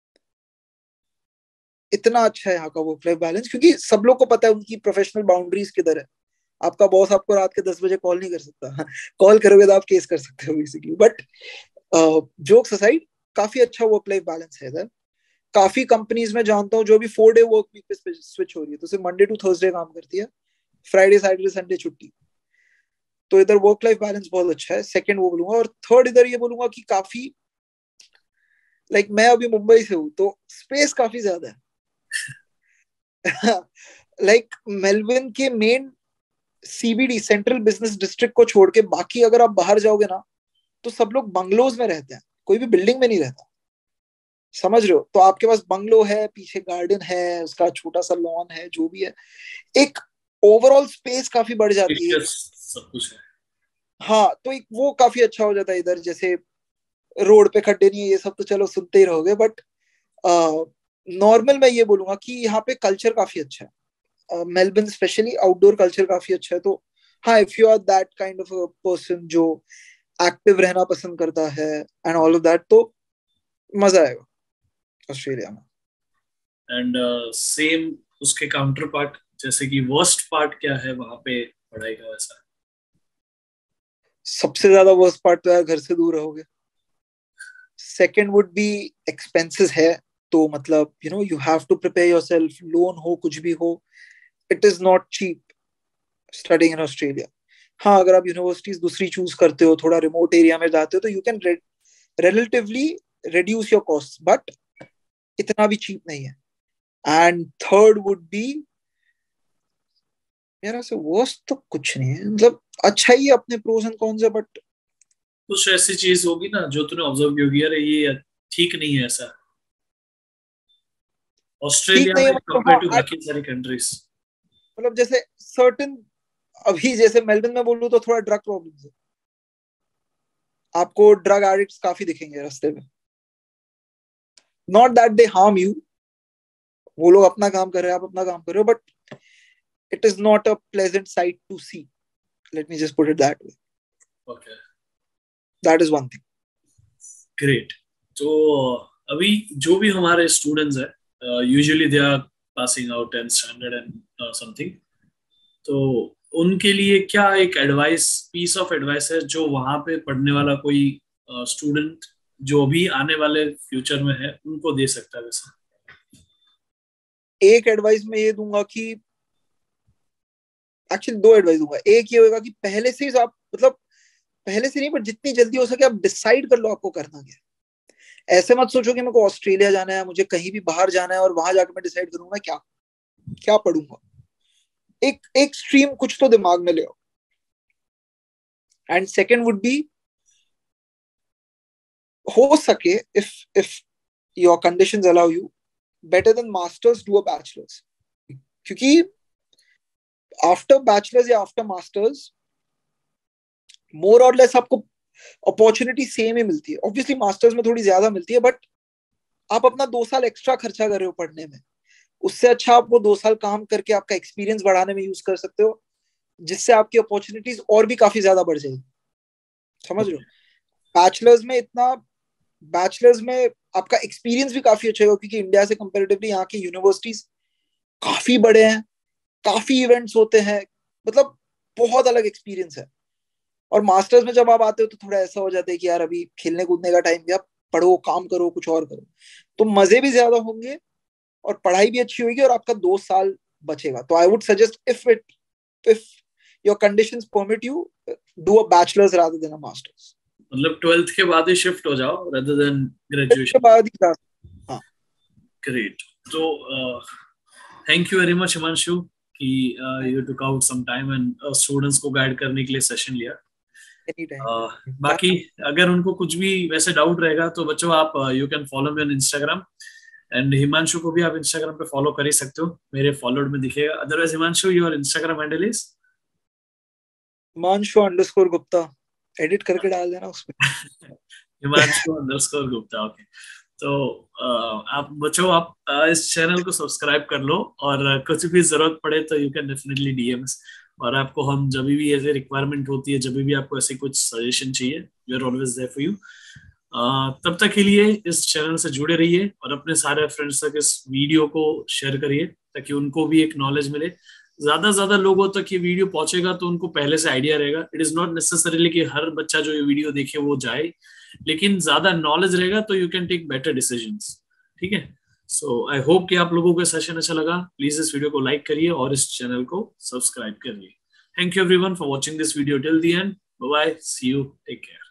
इतना अच्छा है यहाँ का वर्क लाइफ बैलेंस, क्योंकि सब लोग को पता है उनकी प्रोफेशनल बाउंड्रीज किधर है। आपका बॉस आपको रात के दस बजे कॉल नहीं कर सकता, कॉल करोगे तो आप केस कर सकते हो बेसिकली। बट जोक्स असाइड काफी अच्छा वर्क लाइफ बैलेंस है इधर। काफी कंपनीज में जानता हूँ जो अभी फोर डे वर्क वीक पे स्विच हो रही है, तो सिर्फ मंडे टू थर्सडे काम करती है, फ्राइडे सैटरडे संडे छुट्टी। तो इधर वर्क लाइफ बैलेंस बहुत अच्छा है, सेकंड वो बोलूंगा। और थर्ड इधर ये बोलूंगा कि काफी लाइक like, मैं अभी मुंबई से हूँ तो स्पेस काफी ज्यादा है। लाइक मेलबर्न के main CBD central business district को छोड़ के बाकी अगर आप बाहर जाओगे ना तो सब लोग बंगलोज में रहते हैं, कोई भी बिल्डिंग में नहीं रहता, समझ रहे हो? तो आपके पास बंगलो है, पीछे गार्डन है, उसका छोटा सा लॉन है, जो भी है, एक ओवरऑल स्पेस काफी बढ़ जाती है, सब कुछ है। हाँ, तो एक वो काफी अच्छा हो जाता है इधर। जैसे रोड पे खड्डे नहीं है, ये सब तो चलो सुनते ही रहोगे, बट नॉर्मल मैं ये बोलूंगा कि यहाँ पे कल्चर काफी अच्छा है, मेलबर्न स्पेशली आउटडोर कल्चर काफी अच्छा है। तो हाँ, if you are that kind of a person जो एक्टिव रहना पसंद करता है एंड ऑल ऑफ दैट, तो मजा आएगा ऑस्ट्रेलिया में। एंड सेम uh, उसके काउंटर पार्ट, जैसे कि वर्स्ट पार्ट क्या है वहां पे पढ़ाई का? वैसा सबसे ज्यादा वर्स्ट पार्ट तो यार घर से दूर रहोगे। सेकंड वुड बी एक्सपेंसेस है, तो मतलब you know you have to prepare yourself, loan हो कुछ भी हो, it is not cheap studying in Australia. हाँ, अगर आप यूनिवर्सिटीज दूसरी चूज करते हो, थोड़ा रिमोट एरिया में जाते हो, तो you can relatively reduce your costs, but इतना भी चीप नहीं है। एंड थर्ड वुड बी यार ऐसे वर्स्ट तो कुछ नहीं है, मतलब अच्छा ही है, अपने प्रोस एंड कॉन्स है, बट कुछ ऐसी चीज होगी ना जो तूने ऑब्जर्व की होगी, अरे ये ठीक नहीं है ऐसा, ठीक ऑस्ट्रेलिया नहीं है में मतलब। कंपेयर हाँ टू I- बाकी सारी कंट्रीज। मतलब जैसे सर्टेन, अभी जैसे मेलबर्न में बोलूँ तो थोड़ा ड्रग प्रॉब्लम है, आपको ड्रग एडिक्ट्स काफी दिखेंगे रास्ते में। Not that they harm you, वो लोग अपना काम कर रहे हैं, आप अपना काम कर रहे हो, but it is not a pleasant sight to see, let me just put it that way. Okay, that is one thing. Great. तो अभी जो भी हमारे स्टूडेंट्स हैं, usually they are passing out tenth standard and something, तो उनके लिए क्या एक एडवाइस, पीस ऑफ एडवाइस है जो वहां पे पढ़ने वाला कोई स्टूडेंट जो भी आने वाले फ्यूचर में है उनको दे सकता है वैसा? एक एडवाइस मैं ये दूंगा कि, एक्चुअली दो एडवाइस दूंगा। एक ये होगा कि पहले से ही आप, मतलब पहले से नहीं पर जितनी जल्दी हो सके आप डिसाइड कर लो आपको करना क्या है। ऐसे मत सोचो कि मेरे को ऑस्ट्रेलिया जाना है, मुझे कहीं भी बाहर जाना है और वहां जाकर मैं डिसाइड करूंगा क्या क्या पढ़ूंगा। एक एक स्ट्रीम कुछ तो दिमाग में ले आओ। एंड सेकेंड वुड बी, हो सके, if if your conditions allow you, better than masters do a bachelors. क्योंकि आफ्टर बैचलर्स या आफ्टर मास्टर्स मोर और लेस आपको अपॉर्चुनिटी सेम ही मिलती है। ऑब्वियसली मास्टर्स में थोड़ी ज्यादा मिलती है, बट आप अपना दो साल एक्स्ट्रा खर्चा कर रहे हो पढ़ने में, उससे अच्छा आप वो दो साल काम करके आपका एक्सपीरियंस बढ़ाने में यूज कर सकते हो, जिससे आपकी अपॉर्चुनिटीज और भी काफी ज्यादा बढ़ जाएगी। समझ रहे हो? बैचलर्स में इतना, बैचलर्स में आपका एक्सपीरियंस भी काफी अच्छा होगा, क्योंकि इंडिया से कंपेरेटिवली यहाँ की यूनिवर्सिटीज काफी बड़े हैं, काफी इवेंट्स होते हैं, मतलब बहुत अलग एक्सपीरियंस है। और मास्टर्स में जब आप आते हो तो थोड़ा ऐसा हो जाता है कि यार अभी खेलने कूदने का टाइम गया, पढ़ो, काम करो, कुछ और करो, तो मजे भी ज्यादा होंगे और पढ़ाई भी अच्छी होगी और आपका दो साल बचेगा। तो I would suggest, if it if your conditions permit you, do a bachelors rather than a masters. मतलब ट्वेल्थ के बाद ही शिफ्ट हो जाओ रेदर देन इसके ग्रेजुएशन। बाद ही जा- हाँ। ग्रेट। तो thank you very much Himanshu कि you took out some time and students को गाइड करने के लिए सेशन लिया। Any time. uh, बाकी अगर उनको कुछ भी वैसे डाउट रहेगा तो बच्चों आप you can follow me on Instagram, and Himanshu को भी आप इंस्टाग्राम पे फॉलो कर ही सकते हो, मेरे फॉलोड में दिखेगा। Otherwise Himanshu, your Instagram handle is Himanshu underscore Gupta, edit करके डाल देना उसमें। हिमांशु अंडरस्कोर गुप्ता। ओके। तो uh, आप बच्चों आप uh, इस चैनल को सब्सक्राइब कर लो, और uh, कुछ भी जरूरत पड़े तो यू कैन डेफिनेटली डीएम्स, और आपको हम जब भी ऐसे रिक्वायरमेंट होती है, जब भी आपको ऐसे कुछ सजेशन चाहिए, we are always there for you. तब तक के लिए इस चैनल से जुड़े रहिए और अपने सारे फ्रेंड्स तक इस वीडियो को शेयर करिए ताकि उनको भी एक नॉलेज मिले। ज्यादा से ज्यादा लोगों तक ये वीडियो पहुंचेगा तो उनको पहले से आइडिया रहेगा। इट इज नॉट नेसेसरीली कि हर बच्चा जो ये वीडियो देखे वो जाए, लेकिन ज्यादा नॉलेज रहेगा तो you can take better decisions. ठीक है? सो आई होप कि आप लोगों को सेशन अच्छा लगा। प्लीज इस वीडियो को लाइक करिए और इस चैनल को सब्सक्राइब करिए। Thank you everyone for watching this video till the end. Bye bye, see you, take care.